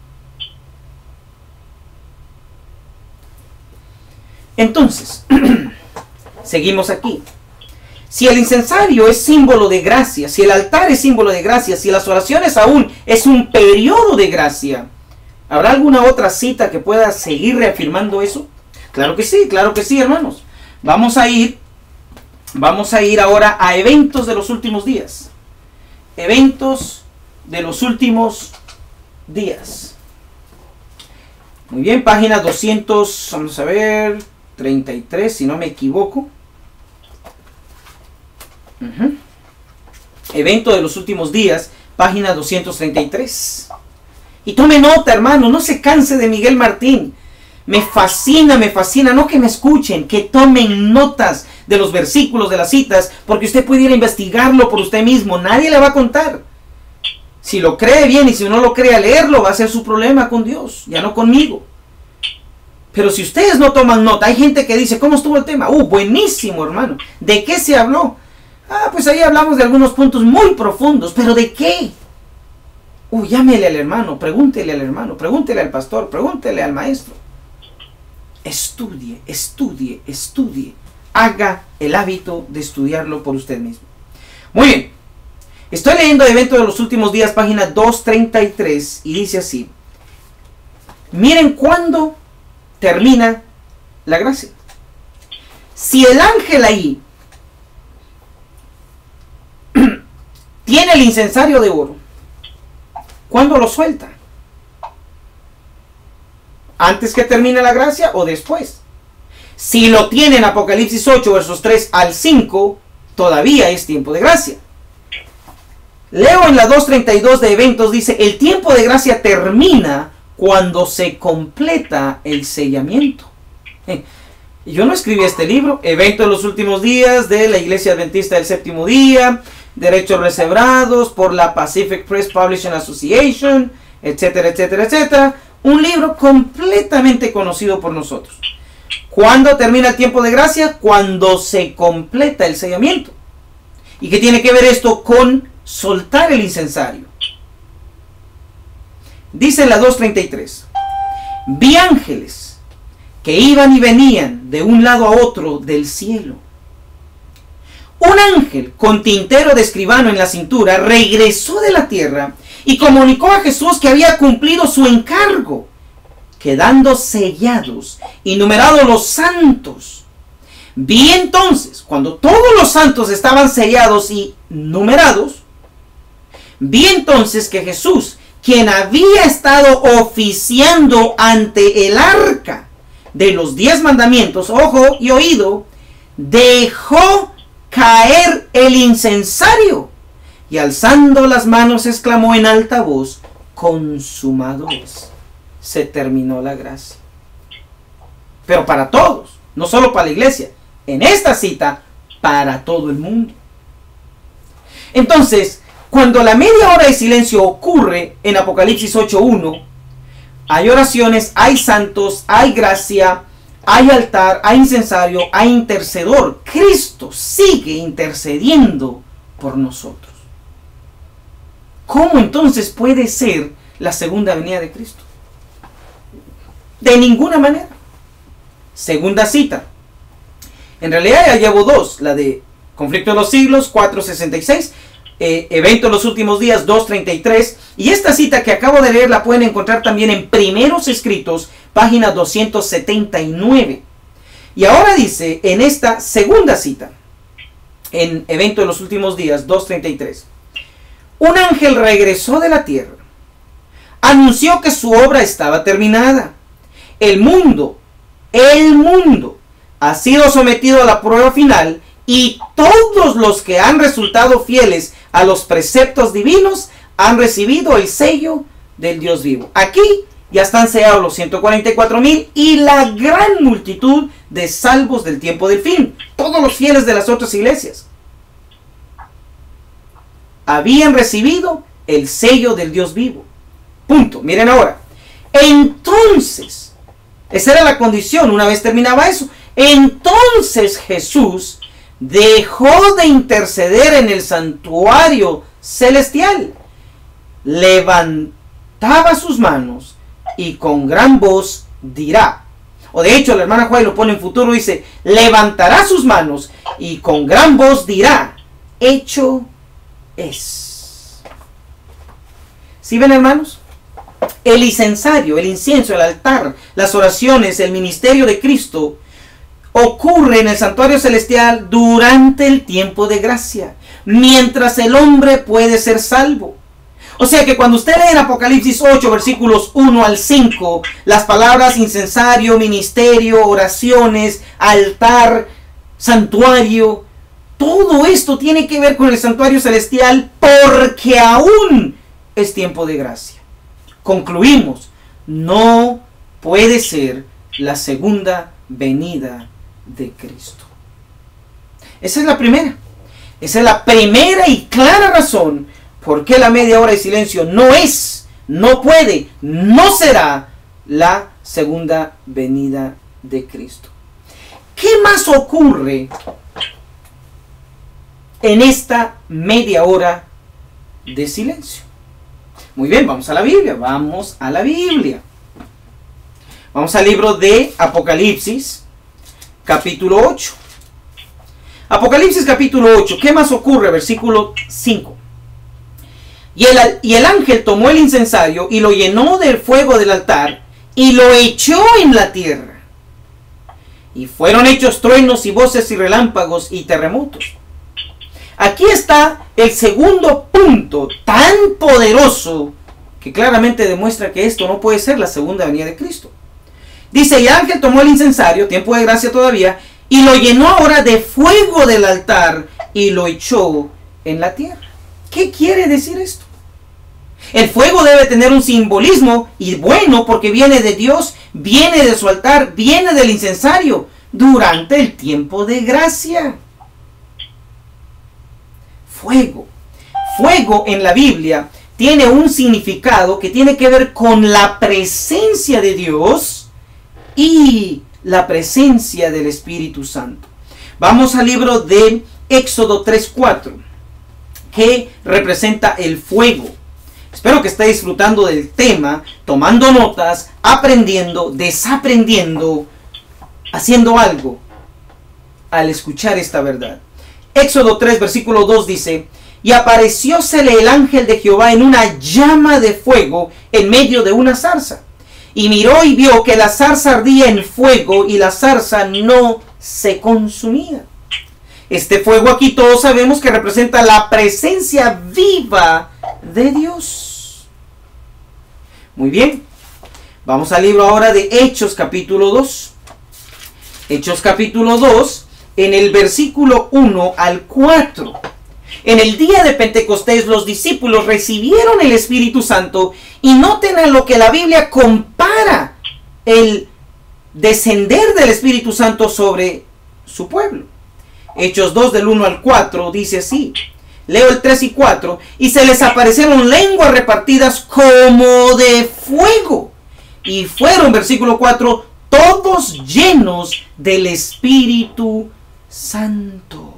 Entonces, seguimos aquí. Si el incensario es símbolo de gracia, si el altar es símbolo de gracia, si las oraciones aún es un periodo de gracia, ¿habrá alguna otra cita que pueda seguir reafirmando eso? Claro que sí, claro que sí, hermanos. Vamos a ir, vamos a ir ahora a eventos de los últimos días. Eventos de los últimos días. Muy bien, página doscientos, vamos a ver, treinta y tres, si no me equivoco. Uh-huh. Evento de los últimos días, página doscientos treinta y tres. Y tome nota, hermano, no se canse de Miguel Martín. Me fascina, me fascina, no que me escuchen, que tomen notas de los versículos, de las citas, porque usted puede ir a investigarlo por usted mismo, nadie le va a contar. Si lo cree bien y si no lo cree a leerlo, va a ser su problema con Dios, ya no conmigo. Pero si ustedes no toman nota, hay gente que dice, ¿cómo estuvo el tema? Uh, buenísimo, hermano. ¿De qué se habló? Ah, pues ahí hablamos de algunos puntos muy profundos, pero ¿de qué? Uh, llámele al hermano, pregúntele al hermano, pregúntele al pastor, pregúntele al maestro. Estudie, estudie, estudie. Haga el hábito de estudiarlo por usted mismo. Muy bien. Estoy leyendo Evento de los últimos días, página doscientos treinta y tres, y dice así. Miren cuándo termina la gracia. Si el ángel ahí tiene el incensario de oro, ¿cuándo lo suelta? ¿Antes que termine la gracia o después? Si lo tiene en Apocalipsis ocho, versos tres al cinco, todavía es tiempo de gracia. Leo en la doscientos treinta y dos de Eventos, dice, el tiempo de gracia termina cuando se completa el sellamiento. Eh, yo no escribí este libro, Evento de los últimos días de la Iglesia Adventista del Séptimo Día, derechos reservados por la Pacific Press Publishing Association, etcétera, etcétera, etcétera. Un libro completamente conocido por nosotros. ¿Cuándo termina el tiempo de gracia? Cuando se completa el sellamiento. ¿Y qué tiene que ver esto con soltar el incensario? Dice la doscientos treinta y tres. Vi ángeles que iban y venían de un lado a otro del cielo. Un ángel con tintero de escribano en la cintura regresó de la tierra y comunicó a Jesús que había cumplido su encargo, quedando sellados y numerados los santos. Vi entonces, cuando todos los santos estaban sellados y numerados, vi entonces que Jesús, quien había estado oficiando ante el arca de los diez mandamientos, ojo y oído, dejó caer el incensario y alzando las manos exclamó en alta voz, consumado es. Se terminó la gracia. Pero para todos, no solo para la iglesia, en esta cita, para todo el mundo. Entonces, cuando la media hora de silencio ocurre en Apocalipsis ocho uno, hay oraciones, hay santos, hay gracia, hay altar, hay incensario, hay intercedor. Cristo sigue intercediendo por nosotros. ¿Cómo entonces puede ser la segunda venida de Cristo? De ninguna manera. Segunda cita. En realidad ya llevo dos. La de Conflicto de los Siglos, cuatrocientos sesenta y seis. Eh, Evento de los últimos días, doscientos treinta y tres. Y esta cita que acabo de leer la pueden encontrar también en Primeros Escritos, página doscientos setenta y nueve. Y ahora dice en esta segunda cita, en Evento de los últimos días, doscientos treinta y tres. Un ángel regresó de la tierra, anunció que su obra estaba terminada. El mundo, el mundo ha sido sometido a la prueba final y todos los que han resultado fieles a los preceptos divinos han recibido el sello del Dios vivo. Aquí ya están sellados los ciento cuarenta y cuatro mil y la gran multitud de salvos del tiempo del fin. Todos los fieles de las otras iglesias habían recibido el sello del Dios vivo. Punto. Miren ahora. Entonces, esa era la condición. Una vez terminaba eso, entonces Jesús dejó de interceder en el santuario celestial, levantaba sus manos y con gran voz dirá. O de hecho la hermana Juárez lo pone en futuro, dice, levantará sus manos y con gran voz dirá, hecho es. ¿Sí ven, hermanos? El incensario, el incienso, el altar, las oraciones, el ministerio de Cristo ocurre en el santuario celestial durante el tiempo de gracia, mientras el hombre puede ser salvo. O sea que cuando usted lee en Apocalipsis ocho, versículos uno al cinco, las palabras incensario, ministerio, oraciones, altar, santuario, todo esto tiene que ver con el santuario celestial porque aún es tiempo de gracia. Concluimos, no puede ser la segunda venida de Cristo. Esa es la primera. Esa es la primera y clara razón por qué la media hora de silencio no es, no puede, no será la segunda venida de Cristo. ¿Qué más ocurre en esta media hora de silencio? Muy bien, vamos a la Biblia, vamos a la Biblia. Vamos al libro de Apocalipsis, capítulo ocho. Apocalipsis capítulo ocho, ¿qué más ocurre? Versículo cinco. Y el, y el ángel tomó el incensario y lo llenó del fuego del altar y lo echó en la tierra. Y fueron hechos truenos y voces y relámpagos y terremotos. Aquí está el segundo punto tan poderoso que claramente demuestra que esto no puede ser la segunda venida de Cristo. Dice, y el ángel tomó el incensario, tiempo de gracia todavía, y lo llenó ahora de fuego del altar y lo echó en la tierra. ¿Qué quiere decir esto? El fuego debe tener un simbolismo y bueno porque viene de Dios, viene de su altar, viene del incensario durante el tiempo de gracia. Fuego. Fuego en la Biblia tiene un significado que tiene que ver con la presencia de Dios y la presencia del Espíritu Santo. Vamos al libro de Éxodo tres cuatro, que representa el fuego. Espero que esté disfrutando del tema, tomando notas, aprendiendo, desaprendiendo, haciendo algo al escuchar esta verdad. Éxodo tres, versículo dos dice, y apareciósele el ángel de Jehová en una llama de fuego en medio de una zarza. Y miró y vio que la zarza ardía en fuego y la zarza no se consumía. Este fuego aquí todos sabemos que representa la presencia viva de Dios. Muy bien. Vamos al libro ahora de Hechos capítulo dos. Hechos capítulo dos, en el versículo uno al cuatro. En el día de Pentecostés los discípulos recibieron el Espíritu Santo y noten a lo que la Biblia compara el descender del Espíritu Santo sobre su pueblo. Hechos dos del uno al cuatro dice así. Leo el tres y cuatro. Y se les aparecieron lenguas repartidas como de fuego. Y fueron, versículo cuatro, todos llenos del Espíritu Santo.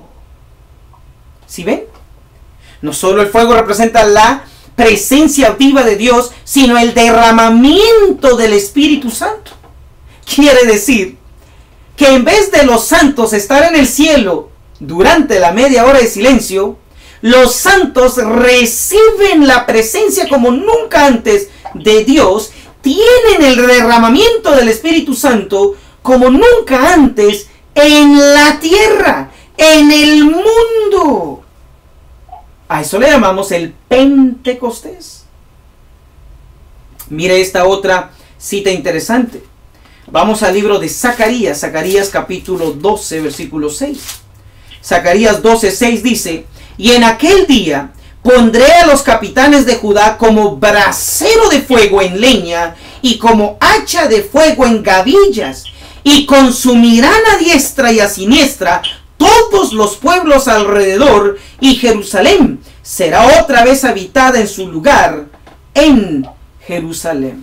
¿Sí ven? No solo el fuego representa la presencia viva de Dios, sino el derramamiento del Espíritu Santo. Quiere decir que en vez de los santos estar en el cielo durante la media hora de silencio, los santos reciben la presencia como nunca antes de Dios, tienen el derramamiento del Espíritu Santo como nunca antes en la tierra, en el mundo. A eso le llamamos el Pentecostés. Mire esta otra cita interesante. Vamos al libro de Zacarías, Zacarías capítulo doce, versículo seis. Zacarías doce, seis dice, y en aquel día pondré a los capitanes de Judá como brasero de fuego en leña y como hacha de fuego en gavillas, y consumirán a diestra y a siniestra todos los pueblos alrededor, y Jerusalén será otra vez habitada en su lugar en Jerusalén.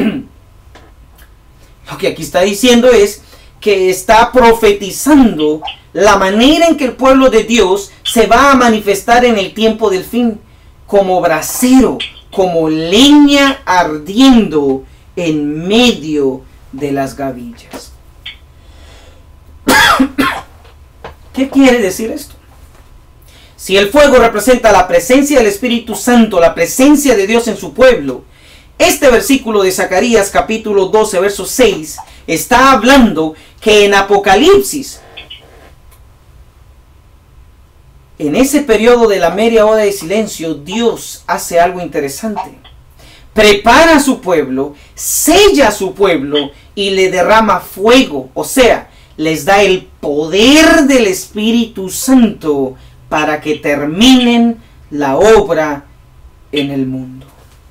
Lo que aquí está diciendo es que está profetizando la manera en que el pueblo de Dios se va a manifestar en el tiempo del fin, como brasero, como leña ardiendo en medio de las gavillas. ¿Qué quiere decir esto? Si el fuego representa la presencia del Espíritu Santo, la presencia de Dios en su pueblo, este versículo de Zacarías capítulo doce, verso seis, está hablando que en Apocalipsis en ese periodo de la media hora de silencio, Dios hace algo interesante. Prepara a su pueblo, sella a su pueblo y le derrama fuego. O sea, les da el poder del Espíritu Santo para que terminen la obra en el mundo.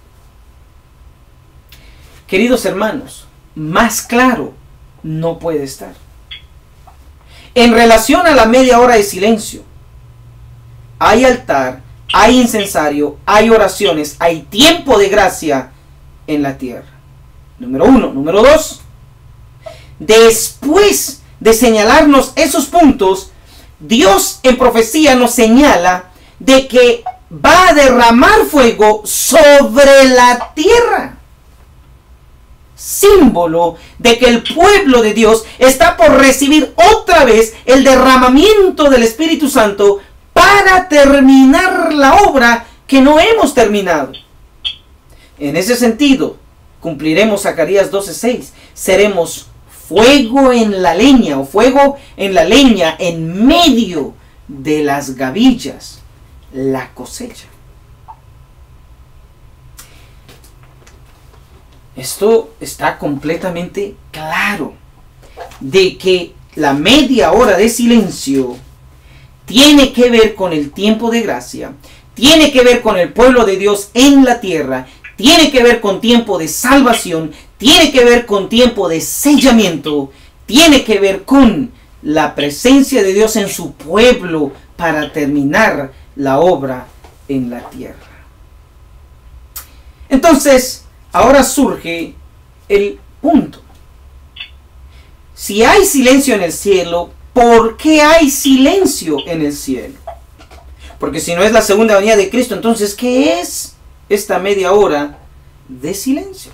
Queridos hermanos, más claro no puede estar. En relación a la media hora de silencio, hay altar, hay incensario, hay oraciones, hay tiempo de gracia en la tierra. Número uno. Número dos. Después de señalarnos esos puntos, Dios en profecía nos señala de que va a derramar fuego sobre la tierra. Símbolo de que el pueblo de Dios está por recibir otra vez el derramamiento del Espíritu Santo para terminar la obra que no hemos terminado. En ese sentido, cumpliremos Zacarías doce seis. Seremos fuego en la leña, o fuego en la leña en medio de las gavillas, la cosecha. Esto está completamente claro, de que la media hora de silencio tiene que ver con el tiempo de gracia, tiene que ver con el pueblo de Dios en la tierra, tiene que ver con tiempo de salvación, tiene que ver con tiempo de sellamiento, tiene que ver con la presencia de Dios en su pueblo para terminar la obra en la tierra. Entonces, ahora surge el punto. Si hay silencio en el cielo, ¿por qué hay silencio en el cielo? Porque si no es la segunda venida de Cristo, entonces, ¿qué es esta media hora de silencio?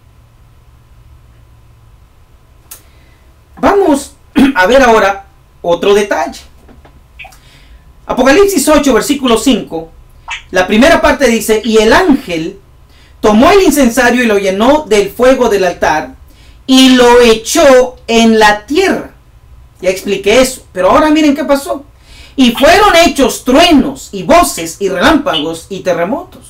Vamos a ver ahora otro detalle. Apocalipsis ocho, versículo cinco. La primera parte dice: y el ángel tomó el incensario y lo llenó del fuego del altar y lo echó en la tierra. Ya expliqué eso, pero ahora miren qué pasó. Y fueron hechos truenos y voces y relámpagos y terremotos.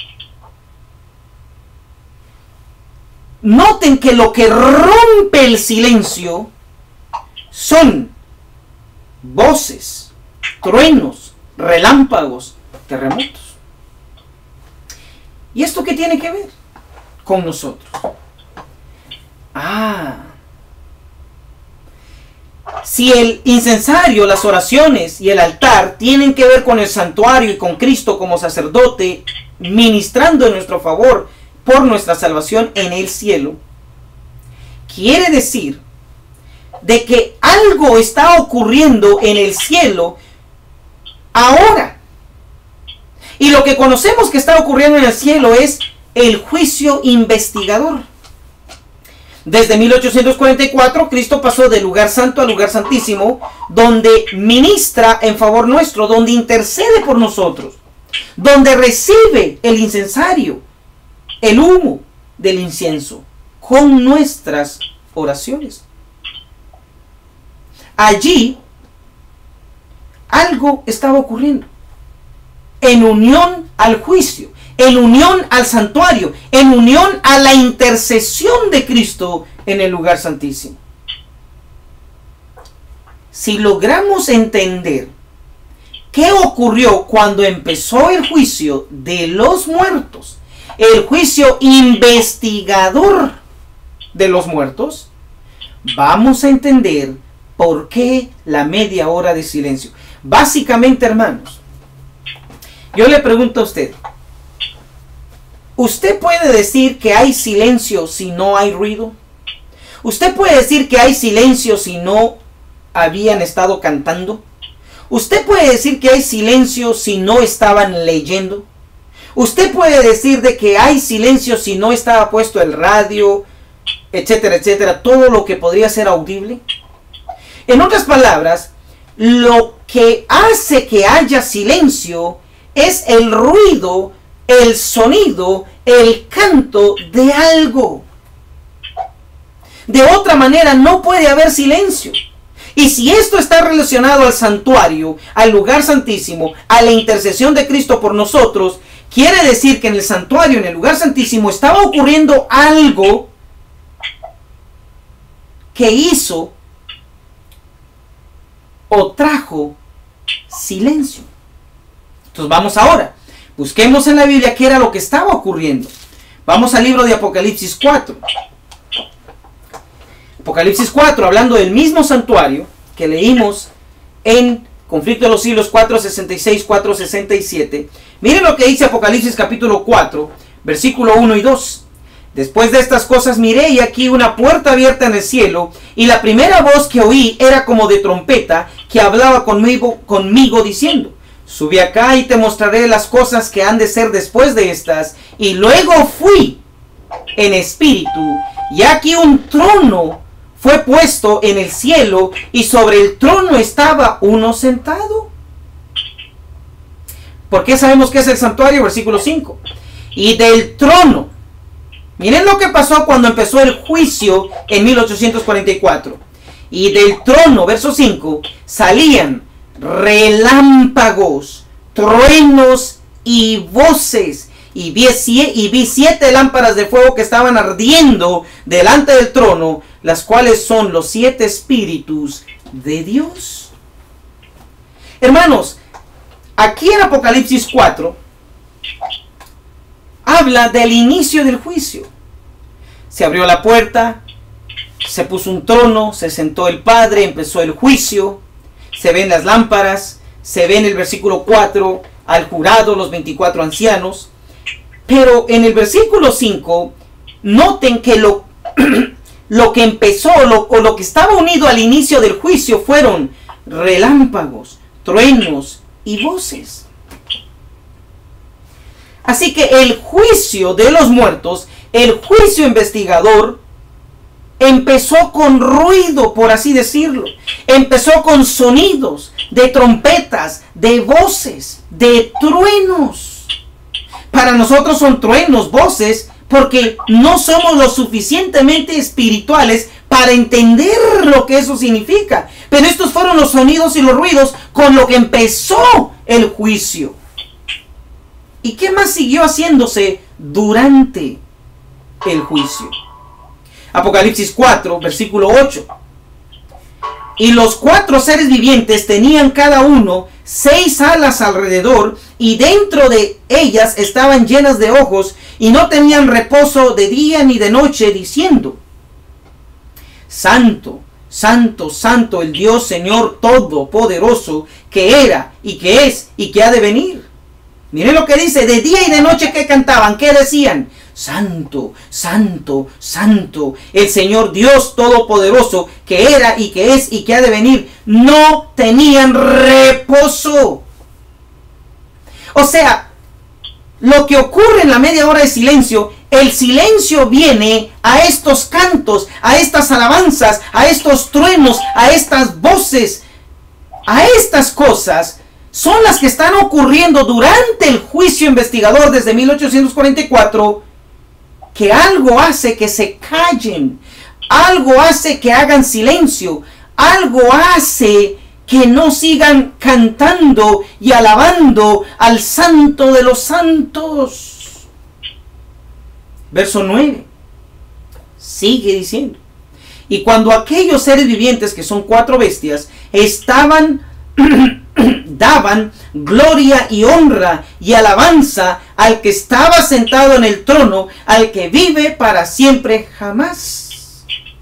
Noten que lo que rompe el silencio son voces, truenos, relámpagos, terremotos. ¿Y esto qué tiene que ver con nosotros? Ah, si el incensario, las oraciones y el altar tienen que ver con el santuario y con Cristo como sacerdote, ministrando en nuestro favor por nuestra salvación en el cielo, quiere decir de que algo está ocurriendo en el cielo ahora. Y lo que conocemos que está ocurriendo en el cielo es el juicio investigador. Desde mil ochocientos cuarenta y cuatro, Cristo pasó del lugar santo al lugar santísimo, donde ministra en favor nuestro, donde intercede por nosotros, donde recibe el incensario, el humo del incienso, con nuestras oraciones. Allí, algo estaba ocurriendo, en unión al juicio, en unión al santuario, en unión a la intercesión de Cristo en el lugar santísimo. Si logramos entender qué ocurrió cuando empezó el juicio de los muertos, el juicio investigador de los muertos, vamos a entender por qué la media hora de silencio. Básicamente, hermanos, yo le pregunto a usted, ¿usted puede decir que hay silencio si no hay ruido? ¿Usted puede decir que hay silencio si no habían estado cantando? ¿Usted puede decir que hay silencio si no estaban leyendo? ¿Usted puede decir de que hay silencio si no estaba puesto el radio, etcétera, etcétera, todo lo que podría ser audible? En otras palabras, lo que hace que haya silencio es el ruido, el sonido, el canto de algo. De otra manera no puede haber silencio. Y si esto está relacionado al santuario, al lugar santísimo, a la intercesión de Cristo por nosotros, quiere decir que en el santuario, en el lugar santísimo, estaba ocurriendo algo que hizo o trajo silencio. Entonces vamos ahora, busquemos en la Biblia qué era lo que estaba ocurriendo. Vamos al libro de Apocalipsis cuatro. Apocalipsis cuatro, hablando del mismo santuario que leímos en Conflicto de los Siglos cuatro sesenta y seis, cuatro sesenta y siete. Miren lo que dice Apocalipsis capítulo cuatro, versículo uno y dos. Después de estas cosas miré y aquí una puerta abierta en el cielo, y la primera voz que oí era como de trompeta que hablaba conmigo, conmigo diciendo: sube acá y te mostraré las cosas que han de ser después de estas. Y luego fui en espíritu, y aquí un trono fue puesto en el cielo, y sobre el trono estaba uno sentado. ¿Por qué sabemos que es el santuario? Versículo cinco. Y del trono, miren lo que pasó cuando empezó el juicio en mil ochocientos cuarenta y cuatro. Y del trono, verso cinco, salían relámpagos, truenos y voces. Y vi, y vi siete lámparas de fuego que estaban ardiendo delante del trono, las cuales son los siete espíritus de Dios. Hermanos, aquí en Apocalipsis cuatro habla del inicio del juicio. Se abrió la puerta, se puso un trono, se sentó el Padre, empezó el juicio, se ven las lámparas, se ve en el versículo cuatro al jurado, los veinticuatro ancianos. Pero en el versículo cinco, noten que lo, lo que empezó lo, o lo que estaba unido al inicio del juicio fueron relámpagos, truenos y voces. Así que el juicio de los muertos, el juicio investigador, empezó con ruido, por así decirlo. Empezó con sonidos de trompetas, de voces, de truenos. Para nosotros son truenos, voces, porque no somos lo suficientemente espirituales para entender lo que eso significa. Pero estos fueron los sonidos y los ruidos con lo que empezó el juicio. ¿Y qué más siguió haciéndose durante el juicio? Apocalipsis cuatro, versículo ocho. Y los cuatro seres vivientes tenían cada uno seis alas alrededor, y dentro de ellas estaban llenas de ojos, y no tenían reposo de día ni de noche, diciendo: Santo, Santo, Santo, el Dios Señor Todopoderoso, que era, y que es, y que ha de venir. Miren lo que dice, de día y de noche, ¿qué cantaban? ¿Qué decían? Santo, Santo, Santo, el Señor Dios Todopoderoso, que era y que es y que ha de venir. No tenían reposo. O sea, lo que ocurre en la media hora de silencio, el silencio viene a estos cantos, a estas alabanzas, a estos truenos, a estas voces, a estas cosas. Son las que están ocurriendo durante el juicio investigador desde mil ochocientos cuarenta y cuatro, que algo hace que se callen, algo hace que hagan silencio, algo hace que no sigan cantando y alabando al Santo de los Santos. Verso nueve, sigue diciendo: y cuando aquellos seres vivientes, que son cuatro bestias, estaban daban gloria y honra y alabanza al que estaba sentado en el trono, al que vive para siempre jamás.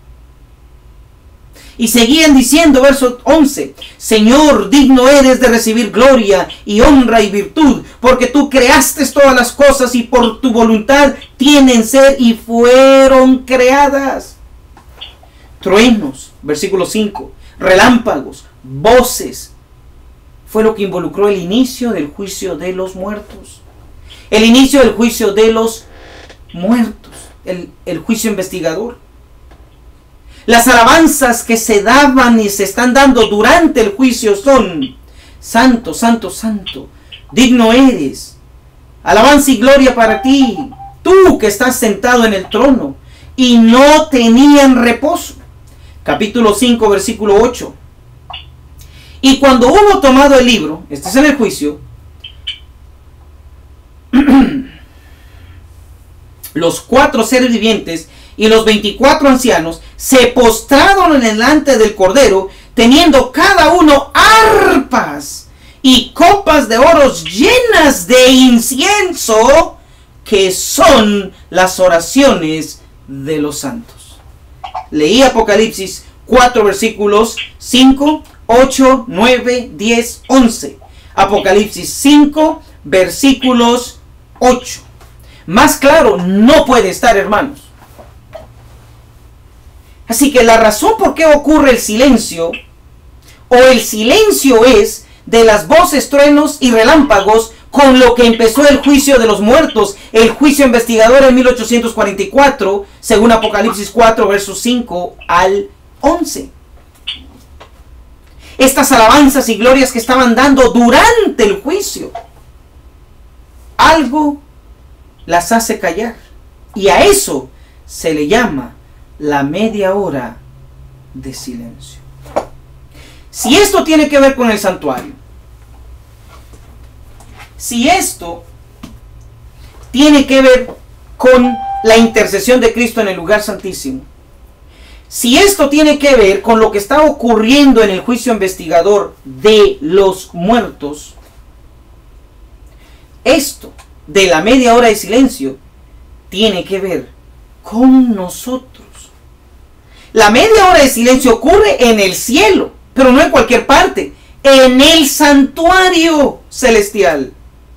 Y seguían diciendo, verso once: Señor, digno eres de recibir gloria y honra y virtud, porque tú creaste todas las cosas y por tu voluntad tienen ser y fueron creadas. Truenos, versículo cinco, relámpagos, voces, fue lo que involucró el inicio del juicio de los muertos. El inicio del juicio de los muertos. El, el juicio investigador. Las alabanzas que se daban y se están dando durante el juicio son: Santo, Santo, Santo, digno eres. Alabanza y gloria para ti, tú que estás sentado en el trono. Y no tenían reposo. Capítulo cinco, versículo ocho. Y cuando hubo tomado el libro, este es en el juicio, los cuatro seres vivientes y los veinticuatro ancianos se postraron delante del Cordero, teniendo cada uno arpas y copas de oro llenas de incienso, que son las oraciones de los santos. Leí Apocalipsis cuatro versículos cinco, ocho, nueve, diez, once. Apocalipsis cinco versículos ocho. Más claro no puede estar, hermanos. Así que la razón por qué ocurre el silencio, o el silencio es de las voces, truenos y relámpagos, con lo que empezó el juicio de los muertos, el juicio investigador en mil ochocientos cuarenta y cuatro, según Apocalipsis cuatro, versos cinco al once. Estas alabanzas y glorias que estaban dando durante el juicio, algo las hace callar. Y a eso se le llama la media hora de silencio. Si esto tiene que ver con el santuario, si esto tiene que ver con la intercesión de Cristo en el lugar santísimo, si esto tiene que ver con lo que está ocurriendo en el juicio investigador de los muertos, esto de la media hora de silencio tiene que ver con nosotros. La media hora de silencio ocurre en el cielo, pero no en cualquier parte, en el santuario celestial.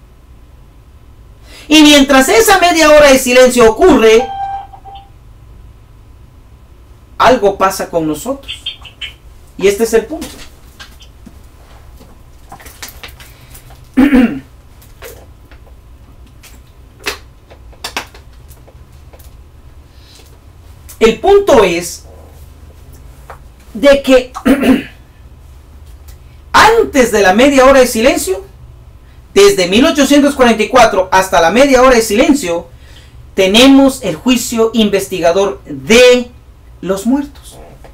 Y mientras esa media hora de silencio ocurre, algo pasa con nosotros. Y este es el punto. El punto es de que antes de la media hora de silencio, desde mil ochocientos cuarenta y cuatro hasta la media hora de silencio, tenemos el juicio investigador de los muertos.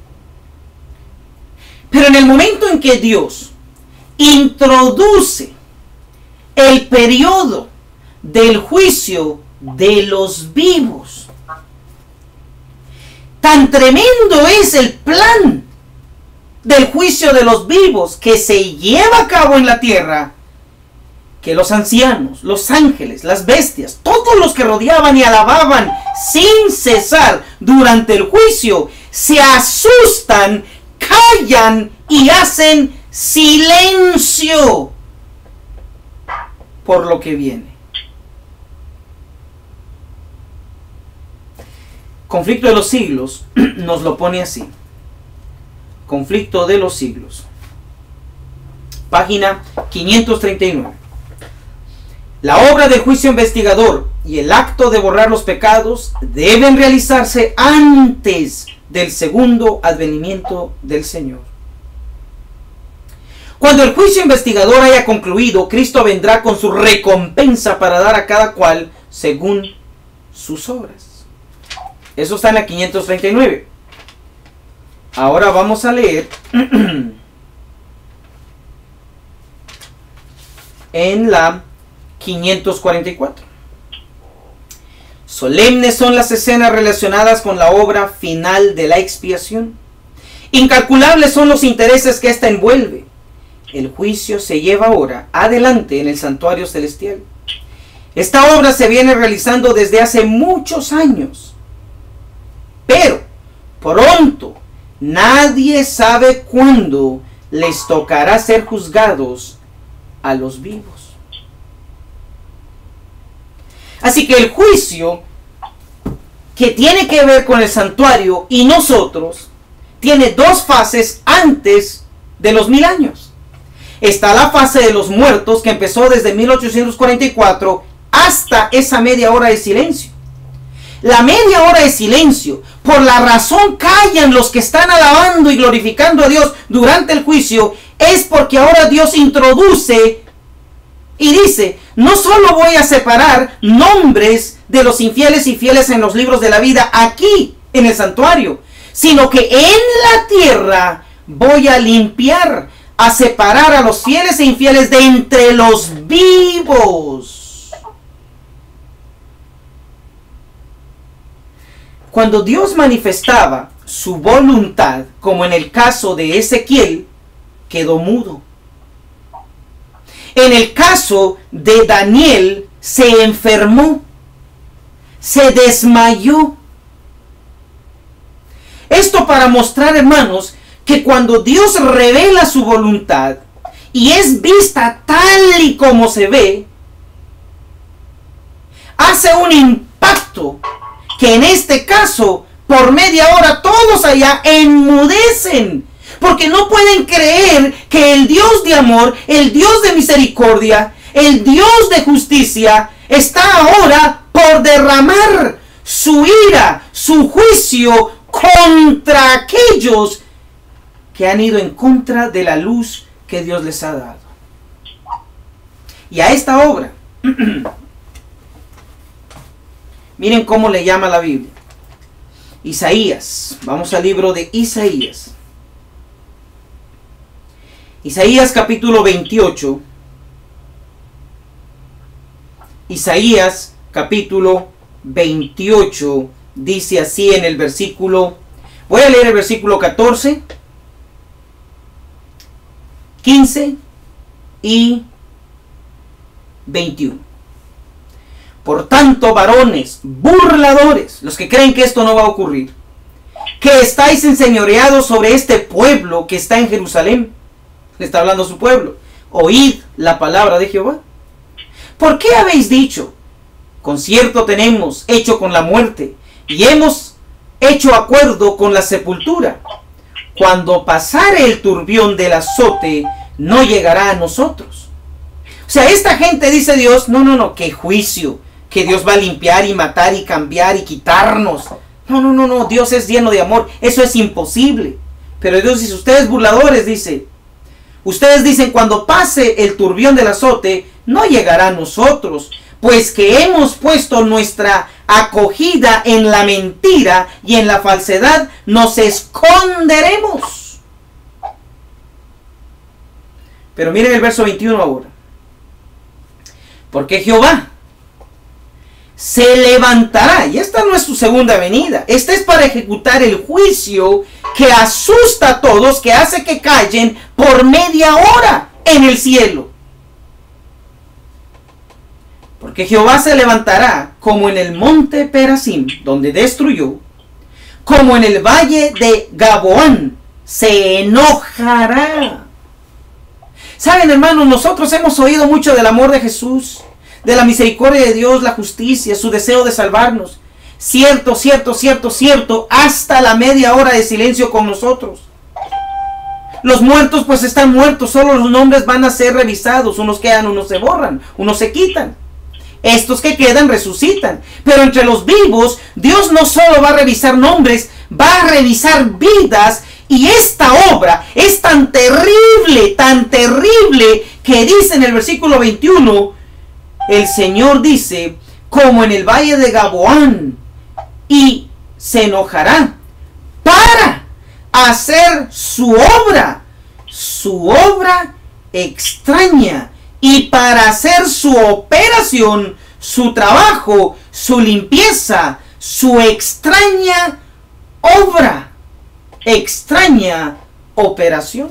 Pero en el momento en que Dios introduce el periodo del juicio de los vivos, tan tremendo es el plan del juicio de los vivos que se lleva a cabo en la tierra, que los ancianos, los ángeles, las bestias, todos los que rodeaban y alababan sin cesar durante el juicio, se asustan, callan y hacen silencio por lo que viene. Conflicto de los siglos nos lo pone así. Conflicto de los siglos. Página quinientos treinta y nueve. La obra del juicio investigador y el acto de borrar los pecados deben realizarse antes del segundo advenimiento del Señor. Cuando el juicio investigador haya concluido, Cristo vendrá con su recompensa para dar a cada cual según sus obras. Eso está en la quinientos treinta y nueve. Ahora vamos a leer en la quinientos cuarenta y cuatro. Solemnes son las escenas relacionadas con la obra final de la expiación. Incalculables son los intereses que ésta envuelve. El juicio se lleva ahora adelante en el santuario celestial. Esta obra se viene realizando desde hace muchos años. Pero pronto nadie sabe cuándo les tocará ser juzgados a los vivos. Así que el juicio que tiene que ver con el santuario y nosotros tiene dos fases antes de los mil años. Está la fase de los muertos, que empezó desde mil ochocientos cuarenta y cuatro hasta esa media hora de silencio. La media hora de silencio, por la razón callan los que están alabando y glorificando a Dios durante el juicio, es porque ahora Dios introduce y dice: no solo voy a separar nombres de los infieles y fieles en los libros de la vida aquí en el santuario, sino que en la tierra voy a limpiar a separar a los fieles e infieles de entre los vivos. Cuando Dios manifestaba su voluntad, como en el caso de Ezequiel, quedó mudo. En el caso de Daniel, se enfermó, se desmayó. Esto para mostrar, hermanos, que cuando Dios revela su voluntad y es vista tal y como se ve, hace un impacto que en este caso, por media hora, todos allá enmudecen, porque no pueden creer que el Dios de amor, el Dios de misericordia, el Dios de justicia, está ahora por derramar su ira, su juicio contra aquellos que han ido en contra de la luz que Dios les ha dado. Y a esta obra, miren cómo le llama la Biblia. Isaías, vamos al libro de Isaías. Isaías capítulo veintiocho. Isaías capítulo veintiocho dice así en el versículo, voy a leer el versículo catorce, quince y veintiuno. Por tanto, varones, burladores, los que creen que esto no va a ocurrir, que estáis enseñoreados sobre este pueblo que está en Jerusalén, le está hablando a su pueblo, oíd la palabra de Jehová. ¿Por qué habéis dicho, concierto tenemos hecho con la muerte, y hemos hecho acuerdo con la sepultura? Cuando pasare el turbión del azote, no llegará a nosotros. O sea, esta gente, dice Dios, no, no, no, que juicio, que Dios va a limpiar y matar y cambiar y quitarnos. No, no, no, no, Dios es lleno de amor, eso es imposible. Pero Dios dice, ustedes burladores, dice, ustedes dicen, cuando pase el turbión del azote, no llegará a nosotros, pues que hemos puesto nuestra acogida en la mentira y en la falsedad, nos esconderemos. Pero miren el verso veintiuno ahora. Porque Jehová se levantará, y esta no es su segunda venida, esta es para ejecutar el juicio que asusta a todos, que hace que callen por media hora en el cielo. Porque Jehová se levantará como en el monte Perasim, donde destruyó, como en el valle de Gaboán, se enojará. Saben, hermanos, nosotros hemos oído mucho del amor de Jesús, de la misericordia de Dios, la justicia, su deseo de salvarnos. Cierto, cierto, cierto, cierto, hasta la media hora de silencio con nosotros. Los muertos pues están muertos, solo los nombres van a ser revisados, unos quedan, unos se borran, unos se quitan. Estos que quedan resucitan. Pero entre los vivos, Dios no solo va a revisar nombres, va a revisar vidas. Y esta obra es tan terrible, tan terrible, que dice en el versículo veintiuno, el Señor dice, como en el valle de Gaboán, y se enojará para hacer su obra, su obra extraña, y para hacer su operación, su trabajo, su limpieza, su extraña obra, extraña operación.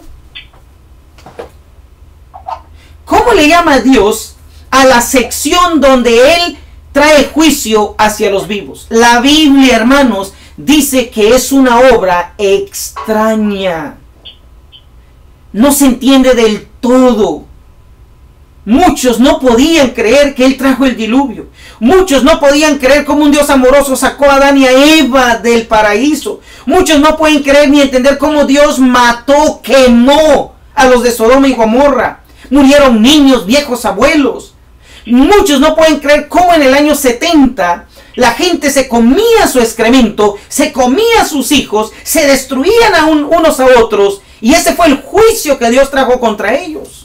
¿Cómo le llama Dios a la sección donde Él trae juicio hacia los vivos? La Biblia, hermanos, dice que es una obra extraña. No se entiende del todo. Muchos no podían creer que Él trajo el diluvio. Muchos no podían creer cómo un Dios amoroso sacó a Adán y a Eva del paraíso. Muchos no pueden creer ni entender cómo Dios mató, quemó a los de Sodoma y Gomorra. Murieron niños, viejos, abuelos. Muchos no pueden creer cómo en el año setenta la gente se comía su excremento, se comía a sus hijos, se destruían a un, unos a otros. Y ese fue el juicio que Dios trajo contra ellos.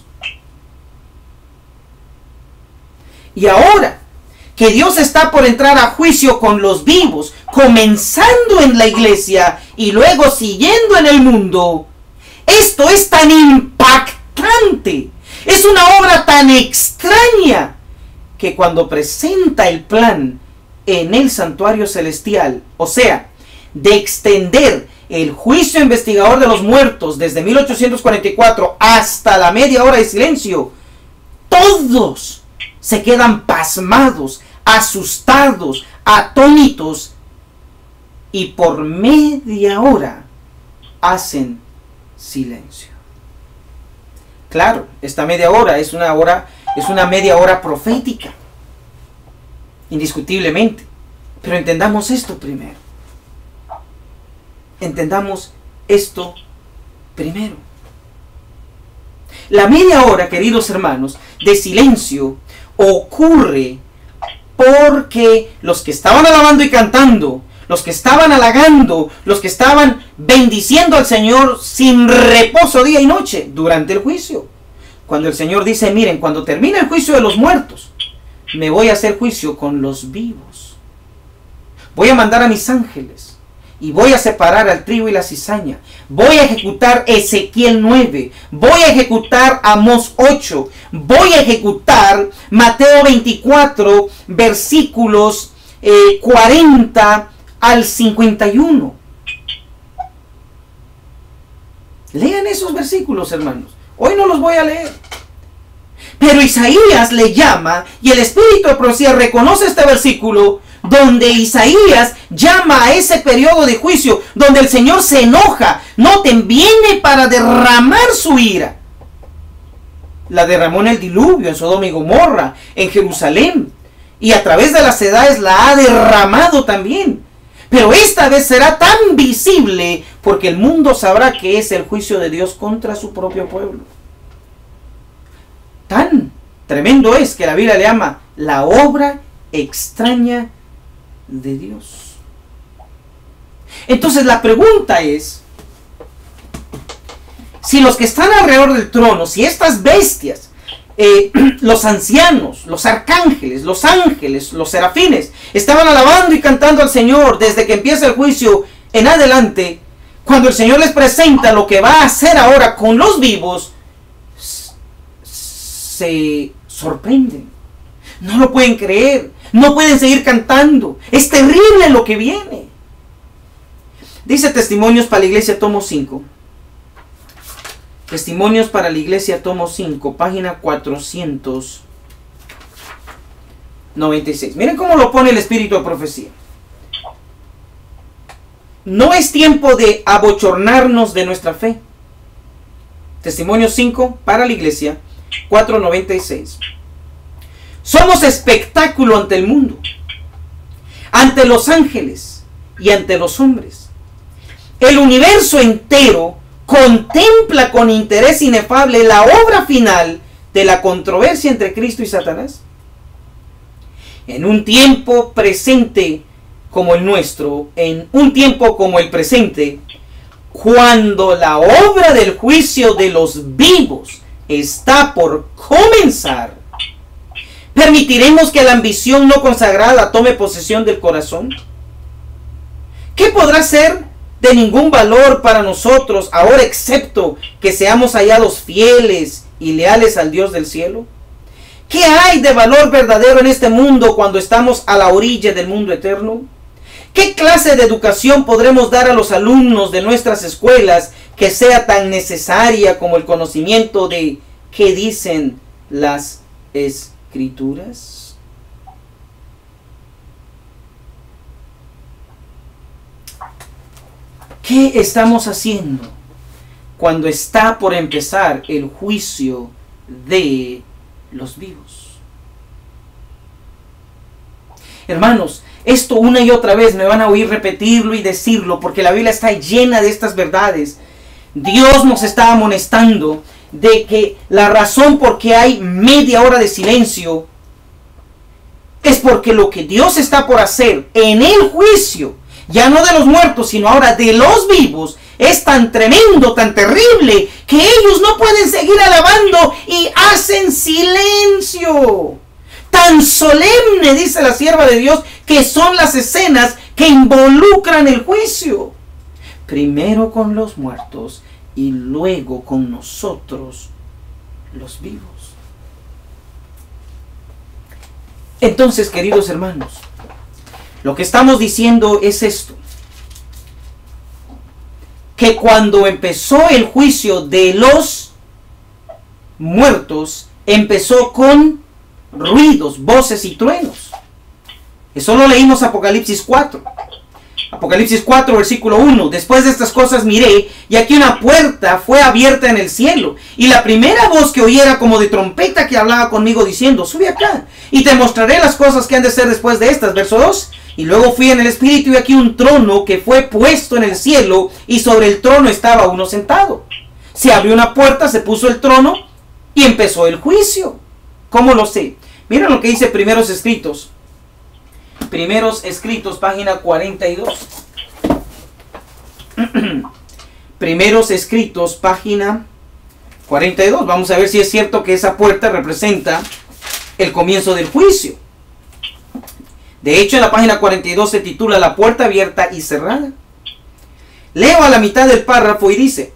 Y ahora que Dios está por entrar a juicio con los vivos, comenzando en la iglesia y luego siguiendo en el mundo, Esto es tan impactante, es una obra tan extraña, que cuando presenta el plan en el santuario celestial, o sea, de extender el juicio investigador de los muertos desde mil ochocientos cuarenta y cuatro hasta la media hora de silencio, todos se quedan pasmados, asustados, atónitos, y por media hora hacen silencio. Claro, esta media hora es una hora, es una media hora profética, indiscutiblemente. Pero entendamos esto primero. Entendamos esto primero. La media hora, queridos hermanos, de silencio ocurre porque los que estaban alabando y cantando, los que estaban halagando, los que estaban bendiciendo al Señor sin reposo día y noche durante el juicio. Cuando el Señor dice, miren, cuando termine el juicio de los muertos, me voy a hacer juicio con los vivos. Voy a mandar a mis ángeles y voy a separar al trigo y la cizaña. Voy a ejecutar Ezequiel nueve. Voy a ejecutar Amós ocho. Voy a ejecutar Mateo veinticuatro, versículos eh, cuarenta al cincuenta y uno. Lean esos versículos, hermanos. Hoy no los voy a leer. Pero Isaías le llama, y el Espíritu de Profecía reconoce este versículo, donde Isaías llama a ese periodo de juicio, donde el Señor se enoja. Noten, viene para derramar su ira. La derramó en el diluvio, en Sodoma y Gomorra, en Jerusalén, y a través de las edades la ha derramado también. Pero esta vez será tan visible porque el mundo sabrá que es el juicio de Dios contra su propio pueblo. Tan tremendo es que la Biblia le llama la obra extraña de Dios. Entonces la pregunta es, si los que están alrededor del trono, si estas bestias, eh, los ancianos, los arcángeles, los ángeles, los serafines, estaban alabando y cantando al Señor desde que empieza el juicio en adelante, cuando el Señor les presenta lo que va a hacer ahora con los vivos, se sorprenden, no lo pueden creer, no pueden seguir cantando, es terrible lo que viene. Dice Testimonios para la Iglesia, tomo cinco. Testimonios para la Iglesia, tomo cinco, página cuatrocientos noventa y seis. Miren cómo lo pone el Espíritu de Profecía. No es tiempo de abochornarnos de nuestra fe. Testimonios cinco para la Iglesia, cuatrocientos noventa y seis. Somos espectáculo ante el mundo, ante los ángeles y ante los hombres. El universo entero contempla con interés inefable la obra final de la controversia entre Cristo y Satanás. En un tiempo presente como el nuestro, en un tiempo como el presente, cuando la obra del juicio de los vivos está por comenzar, ¿permitiremos que la ambición no consagrada tome posesión del corazón? ¿Qué podrá ser de ningún valor para nosotros ahora excepto que seamos hallados fieles y leales al Dios del cielo? ¿Qué hay de valor verdadero en este mundo cuando estamos a la orilla del mundo eterno? ¿Qué clase de educación podremos dar a los alumnos de nuestras escuelas que sea tan necesaria como el conocimiento de qué dicen las Escrituras? ¿Qué estamos haciendo cuando está por empezar el juicio de los vivos? Hermanos, esto una y otra vez me van a oír repetirlo y decirlo porque la Biblia está llena de estas verdades. Dios nos está amonestando de que la razón por qué hay media hora de silencio es porque lo que Dios está por hacer en el juicio, ya no de los muertos, sino ahora de los vivos, es tan tremendo, tan terrible, que ellos no pueden seguir alabando y hacen silencio. Tan solemne, dice la sierva de Dios, que son las escenas que involucran el juicio. Primero con los muertos y luego con nosotros los vivos. Entonces, queridos hermanos, lo que estamos diciendo es esto: que cuando empezó el juicio de los muertos, empezó con ruidos, voces y truenos. Eso lo leímos Apocalipsis cuatro. Apocalipsis cuatro, versículo uno. Después de estas cosas miré, y aquí una puerta fue abierta en el cielo. Y la primera voz que oí era como de trompeta que hablaba conmigo diciendo: sube acá, y te mostraré las cosas que han de ser después de estas. Verso dos. Y luego fui en el espíritu, y aquí un trono que fue puesto en el cielo, y sobre el trono estaba uno sentado. Se abrió una puerta, se puso el trono, y empezó el juicio. ¿Cómo lo sé? Miren lo que dice Primeros Escritos. Primeros Escritos, página cuarenta y dos. Primeros Escritos, página cuarenta y dos. Vamos a ver si es cierto que esa puerta representa el comienzo del juicio. De hecho, en la página cuarenta y dos se titula La puerta abierta y cerrada. Leo a la mitad del párrafo y dice: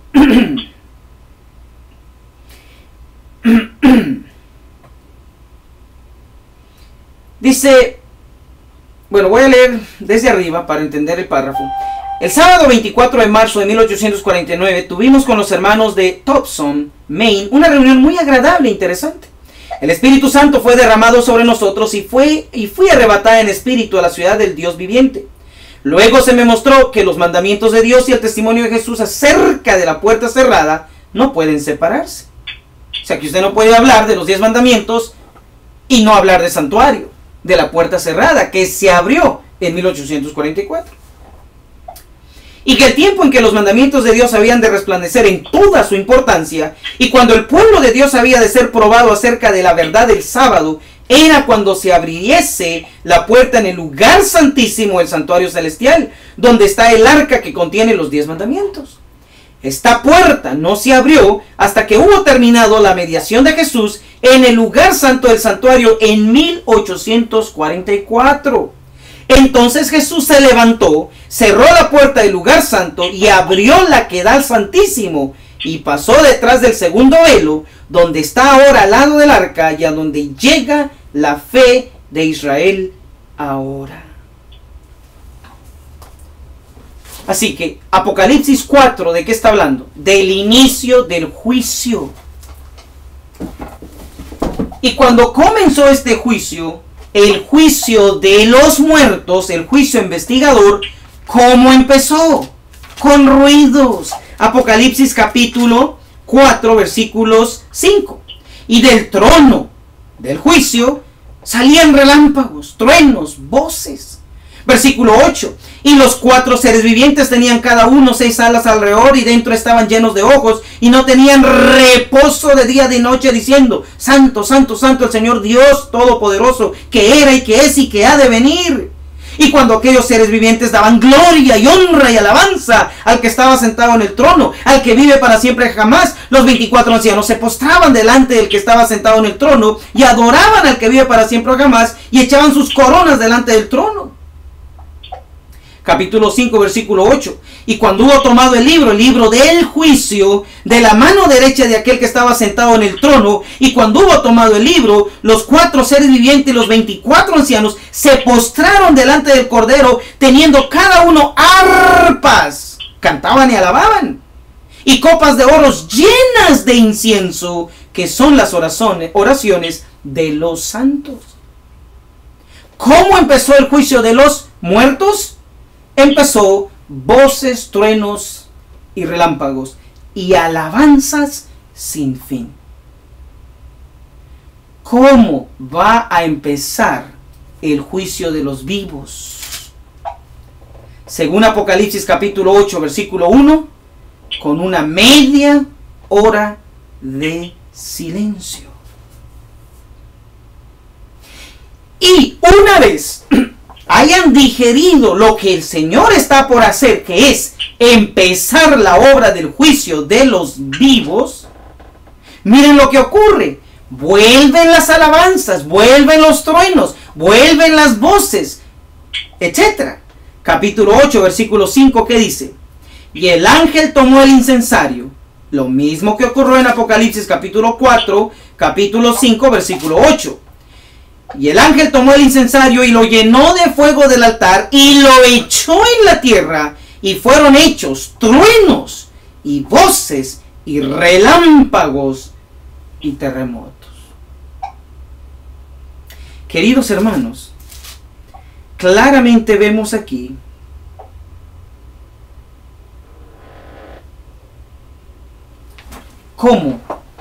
dice, bueno, voy a leer desde arriba para entender el párrafo. El sábado veinticuatro de marzo de mil ochocientos cuarenta y nueve tuvimos con los hermanos de Thompson, Maine, una reunión muy agradable e interesante. El Espíritu Santo fue derramado sobre nosotros y, fue, y fui arrebatada en espíritu a la ciudad del Dios viviente. Luego se me mostró que los mandamientos de Dios y el testimonio de Jesús acerca de la puerta cerrada no pueden separarse. O sea que usted no puede hablar de los diez mandamientos y no hablar de santuario, de la puerta cerrada que se abrió en mil ochocientos cuarenta y cuatro. Y que el tiempo en que los mandamientos de Dios habían de resplandecer en toda su importancia, y cuando el pueblo de Dios había de ser probado acerca de la verdad del sábado, era cuando se abriese la puerta en el lugar santísimo, el santuario celestial, donde está el arca que contiene los diez mandamientos. Esta puerta no se abrió hasta que hubo terminado la mediación de Jesús en el lugar santo del santuario en mil ochocientos cuarenta y cuatro. Entonces Jesús se levantó, cerró la puerta del lugar santo y abrió la que da al Santísimo, y pasó detrás del segundo velo, donde está ahora al lado del arca, y a donde llega la fe de Israel ahora. Así que Apocalipsis cuatro, ¿de qué está hablando? Del inicio del juicio. Y cuando comenzó este juicio, el juicio de los muertos, el juicio investigador, ¿cómo empezó? Con ruidos. Apocalipsis capítulo cuatro, versículos cinco. Y del trono del juicio salían relámpagos, truenos, voces. Versículo ocho. Y los cuatro seres vivientes tenían cada uno seis alas alrededor, y dentro estaban llenos de ojos, y no tenían reposo de día ni de noche, diciendo: Santo, Santo, Santo, el Señor Dios Todopoderoso, que era y que es y que ha de venir. Y cuando aquellos seres vivientes daban gloria y honra y alabanza al que estaba sentado en el trono, al que vive para siempre jamás, los veinticuatro ancianos se postraban delante del que estaba sentado en el trono, y adoraban al que vive para siempre jamás, y echaban sus coronas delante del trono. Capítulo cinco, versículo ocho. Y cuando hubo tomado el libro, el libro del juicio, de la mano derecha de aquel que estaba sentado en el trono, y cuando hubo tomado el libro, los cuatro seres vivientes y los veinticuatro ancianos se postraron delante del Cordero, teniendo cada uno arpas, cantaban y alababan, y copas de oro llenas de incienso, que son las oraciones, oraciones de los santos. ¿Cómo empezó el juicio de los muertos? Empezó voces, truenos y relámpagos y alabanzas sin fin. ¿Cómo va a empezar el juicio de los vivos? Según Apocalipsis capítulo ocho, versículo uno, con una media hora de silencio. Y una vez hayan digerido lo que el Señor está por hacer, que es empezar la obra del juicio de los vivos, miren lo que ocurre. Vuelven las alabanzas, vuelven los truenos, vuelven las voces, etcétera. Capítulo ocho, versículo cinco, ¿qué dice? Y el ángel tomó el incensario Lo mismo que ocurrió en Apocalipsis capítulo cuatro, capítulo cinco, versículo ocho. Y el ángel tomó el incensario y lo llenó de fuego del altar y lo echó en la tierra, y fueron hechos truenos y voces y relámpagos y terremotos. Queridos hermanos, claramente vemos aquí cómo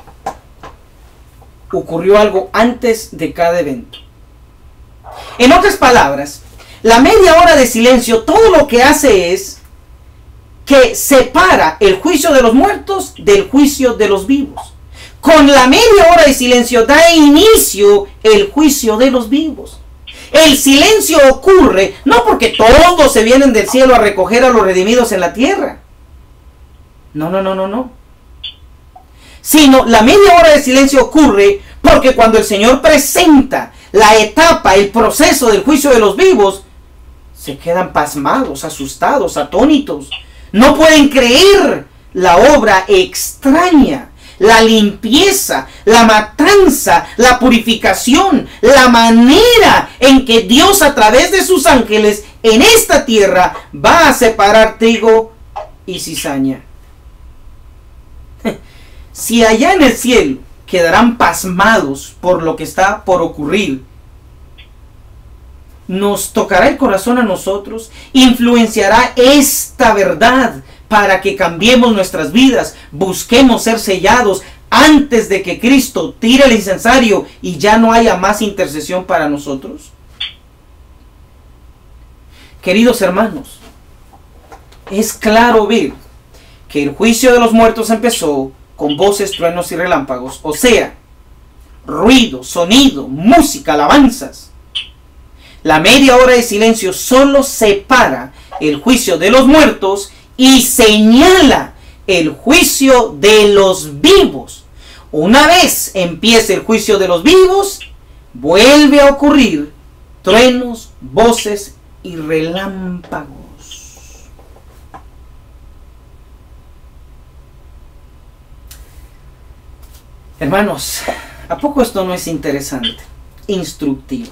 ocurrió algo antes de cada evento. En otras palabras, la media hora de silencio todo lo que hace es que separa el juicio de los muertos del juicio de los vivos. Con la media hora de silencio da inicio el juicio de los vivos. El silencio ocurre no porque todos se vienen del cielo a recoger a los redimidos en la tierra. No, no, no, no, no. Sino la media hora de silencio ocurre porque cuando el Señor presenta la etapa, el proceso del juicio de los vivos, se quedan pasmados, asustados, atónitos. No pueden creer la obra extraña, la limpieza, la matanza, la purificación, la manera en que Dios a través de sus ángeles en esta tierra va a separar trigo y cizaña. Si allá en el cielo quedarán pasmados por lo que está por ocurrir, nos tocará el corazón a nosotros, influenciará esta verdad para que cambiemos nuestras vidas, busquemos ser sellados antes de que Cristo tire el incensario y ya no haya más intercesión para nosotros. Queridos hermanos, es claro ver que el juicio de los muertos empezó con voces, truenos y relámpagos, o sea, ruido, sonido, música, alabanzas. La media hora de silencio solo separa el juicio de los muertos y señala el juicio de los vivos. Una vez empiece el juicio de los vivos, vuelve a ocurrir truenos, voces y relámpagos. Hermanos, ¿a poco esto no es interesante, instructivo?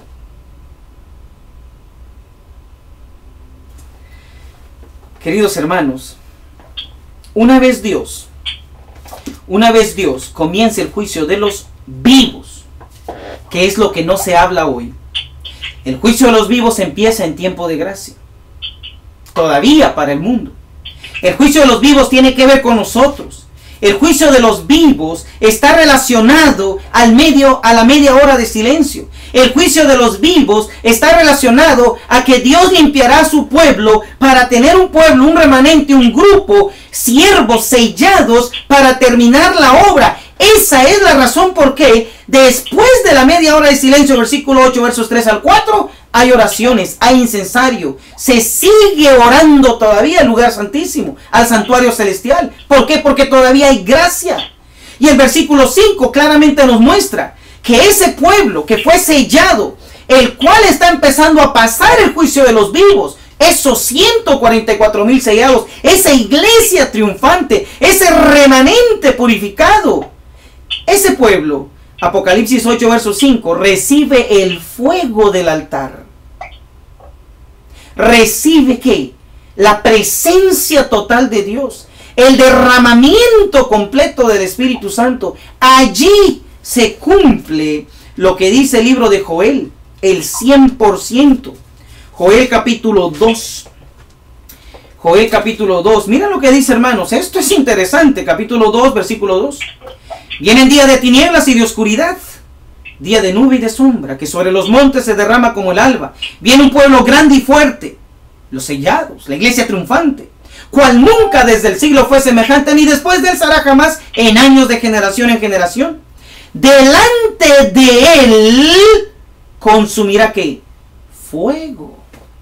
Queridos hermanos, una vez Dios, una vez Dios comience el juicio de los vivos, que es lo que no se habla hoy, el juicio de los vivos empieza en tiempo de gracia, todavía para el mundo. El juicio de los vivos tiene que ver con nosotros. El juicio de los vivos está relacionado al medio, a la media hora de silencio. El juicio de los vivos está relacionado a que Dios limpiará a su pueblo para tener un pueblo, un remanente, un grupo, siervos sellados para terminar la obra. Esa es la razón por qué después de la media hora de silencio, versículo ocho, versos tres al cuatro, hay oraciones, hay incensario. Se sigue orando todavía al lugar santísimo, al santuario celestial. ¿Por qué? Porque todavía hay gracia. Y el versículo cinco claramente nos muestra que ese pueblo que fue sellado, el cual está empezando a pasar el juicio de los vivos, esos ciento cuarenta y cuatro mil sellados, esa iglesia triunfante, ese remanente purificado, ese pueblo, Apocalipsis ocho, verso cinco, recibe el fuego del altar. ¿Recibe qué? La presencia total de Dios, el derramamiento completo del Espíritu Santo. Allí se cumple lo que dice el libro de Joel, el cien por ciento. Joel capítulo dos. Joel capítulo dos. Mira lo que dice, hermanos. Esto es interesante. Capítulo dos, versículo dos. Vienen día de tinieblas y de oscuridad, día de nube y de sombra, que sobre los montes se derrama como el alba. Viene un pueblo grande y fuerte, los sellados, la iglesia triunfante, cual nunca desde el siglo fue semejante, ni después de él será jamás en años de generación en generación. Delante de él consumirá ¿qué? Fuego.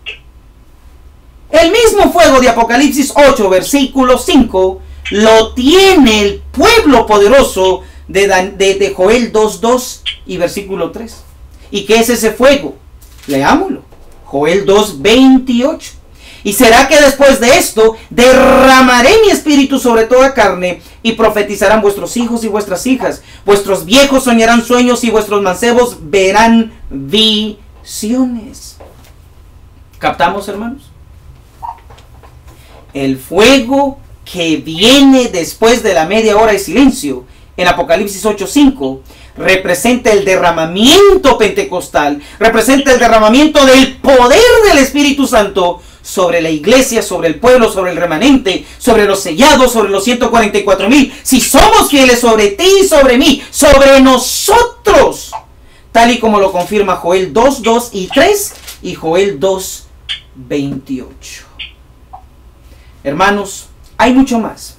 El mismo fuego de Apocalipsis ocho, versículo cinco, lo tiene el pueblo poderoso de, de, de Joel dos, dos y versículo tres. ¿Y qué es ese fuego? Leámoslo. Joel dos, veintiocho. Y será que después de esto derramaré mi espíritu sobre toda carne, y profetizarán vuestros hijos y vuestras hijas. Vuestros viejos soñarán sueños y vuestros mancebos verán visiones. ¿Captamos, hermanos? El fuego que viene después de la media hora de silencio en Apocalipsis ocho cinco representa el derramamiento pentecostal, representa el derramamiento del poder del Espíritu Santo sobre la iglesia, sobre el pueblo, sobre el remanente, sobre los sellados, sobre los ciento cuarenta y cuatro mil. Si somos fieles, sobre ti y sobre mí, sobre nosotros, tal y como lo confirma Joel dos, dos y tres y Joel dos, veintiocho. Hermanos, hay mucho más.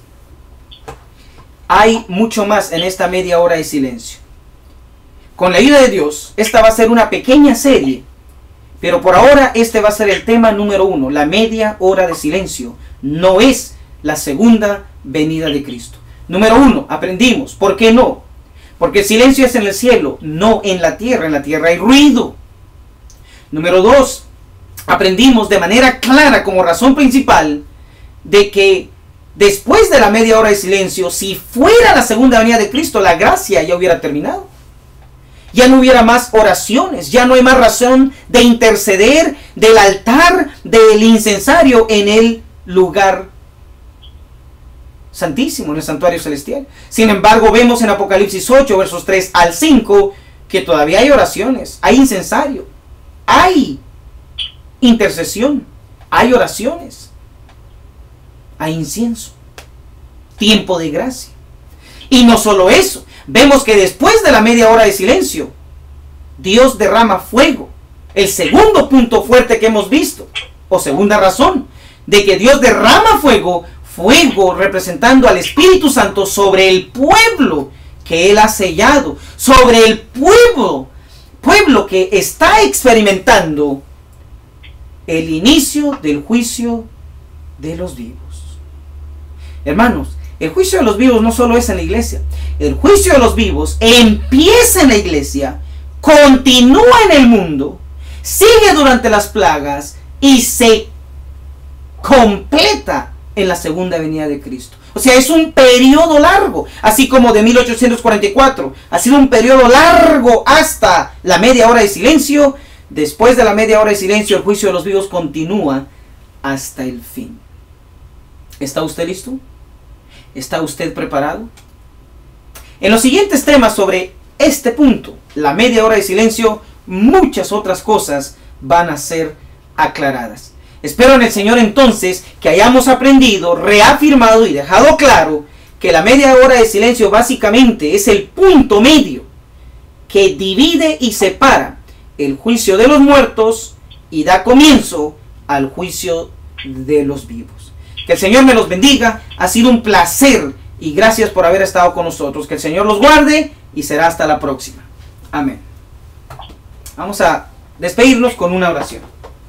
Hay mucho más en esta media hora de silencio. Con la ayuda de Dios, esta va a ser una pequeña serie, pero por ahora este va a ser el tema número uno. La media hora de silencio no es la segunda venida de Cristo. Número uno, aprendimos. ¿Por qué no? Porque el silencio es en el cielo, no en la tierra. En la tierra hay ruido. Número dos, aprendimos de manera clara como razón principal de que después de la media hora de silencio, si fuera la segunda venida de Cristo, la gracia ya hubiera terminado. Ya no hubiera más oraciones, ya no hay más razón de interceder del altar del incensario en el lugar santísimo, en el santuario celestial. Sin embargo, vemos en Apocalipsis ocho, versos tres al cinco, que todavía hay oraciones, hay incensario, hay intercesión, hay oraciones, hay incienso, tiempo de gracia. Y no solo eso, vemos que después de la media hora de silencio, Dios derrama fuego. El segundo punto fuerte que hemos visto, o segunda razón, de que Dios derrama fuego, fuego representando al Espíritu Santo sobre el pueblo que Él ha sellado, sobre el pueblo, pueblo que está experimentando el inicio del juicio de los vivos. Hermanos, el juicio de los vivos no solo es en la iglesia. El juicio de los vivos empieza en la iglesia, continúa en el mundo, sigue durante las plagas y se completa en la segunda venida de Cristo. O sea, es un periodo largo, así como de mil ochocientos cuarenta y cuatro ha sido un periodo largo hasta la media hora de silencio. Después de la media hora de silencio, el juicio de los vivos continúa hasta el fin. ¿Está usted listo? ¿Está usted preparado? En los siguientes temas sobre este punto, la media hora de silencio, muchas otras cosas van a ser aclaradas. Espero en el Señor entonces que hayamos aprendido, reafirmado y dejado claro que la media hora de silencio básicamente es el punto medio que divide y separa el juicio de los muertos y da comienzo al juicio de los vivos. Que el Señor me los bendiga. Ha sido un placer y gracias por haber estado con nosotros. Que el Señor los guarde y será hasta la próxima. Amén. Vamos a despedirnos con una oración.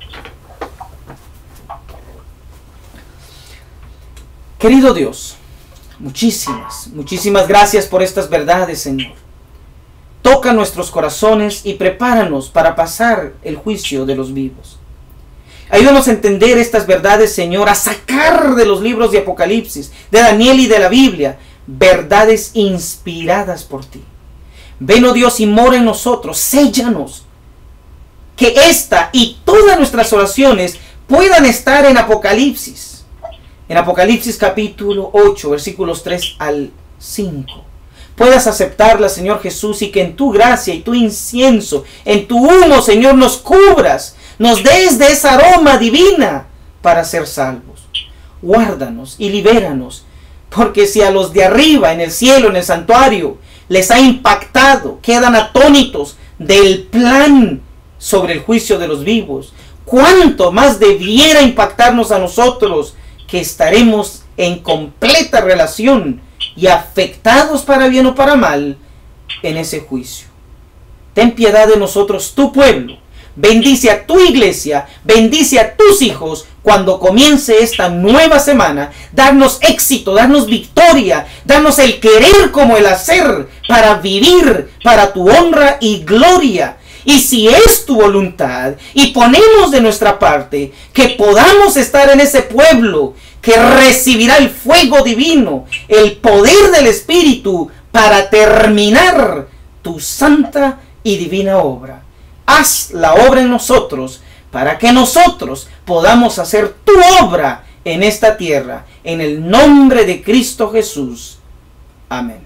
Querido Dios, muchísimas, muchísimas gracias por estas verdades, Señor. Toca nuestros corazones y prepáranos para pasar el juicio de los vivos. Ayúdanos a entender estas verdades, Señor, a sacar de los libros de Apocalipsis, de Daniel y de la Biblia, verdades inspiradas por ti. Ven, oh Dios, y mora en nosotros, séllanos. Que esta y todas nuestras oraciones puedan estar en Apocalipsis. En Apocalipsis capítulo ocho, versículos tres al cinco. Puedas aceptarla, Señor Jesús, y que en tu gracia y tu incienso, en tu humo, Señor, nos cubras. Nos des de esa aroma divina para ser salvos. Guárdanos y libéranos, porque si a los de arriba, en el cielo, en el santuario, les ha impactado, quedan atónitos del plan sobre el juicio de los vivos, ¿cuánto más debiera impactarnos a nosotros, que estaremos en completa relación y afectados para bien o para mal en ese juicio? Ten piedad de nosotros, tu pueblo. Bendice a tu iglesia, bendice a tus hijos cuando comience esta nueva semana. Darnos éxito, darnos victoria, darnos el querer como el hacer para vivir para tu honra y gloria. Y si es tu voluntad y ponemos de nuestra parte, que podamos estar en ese pueblo que recibirá el fuego divino, el poder del Espíritu para terminar tu santa y divina obra. Haz la obra en nosotros para que nosotros podamos hacer tu obra en esta tierra. En el nombre de Cristo Jesús. Amén.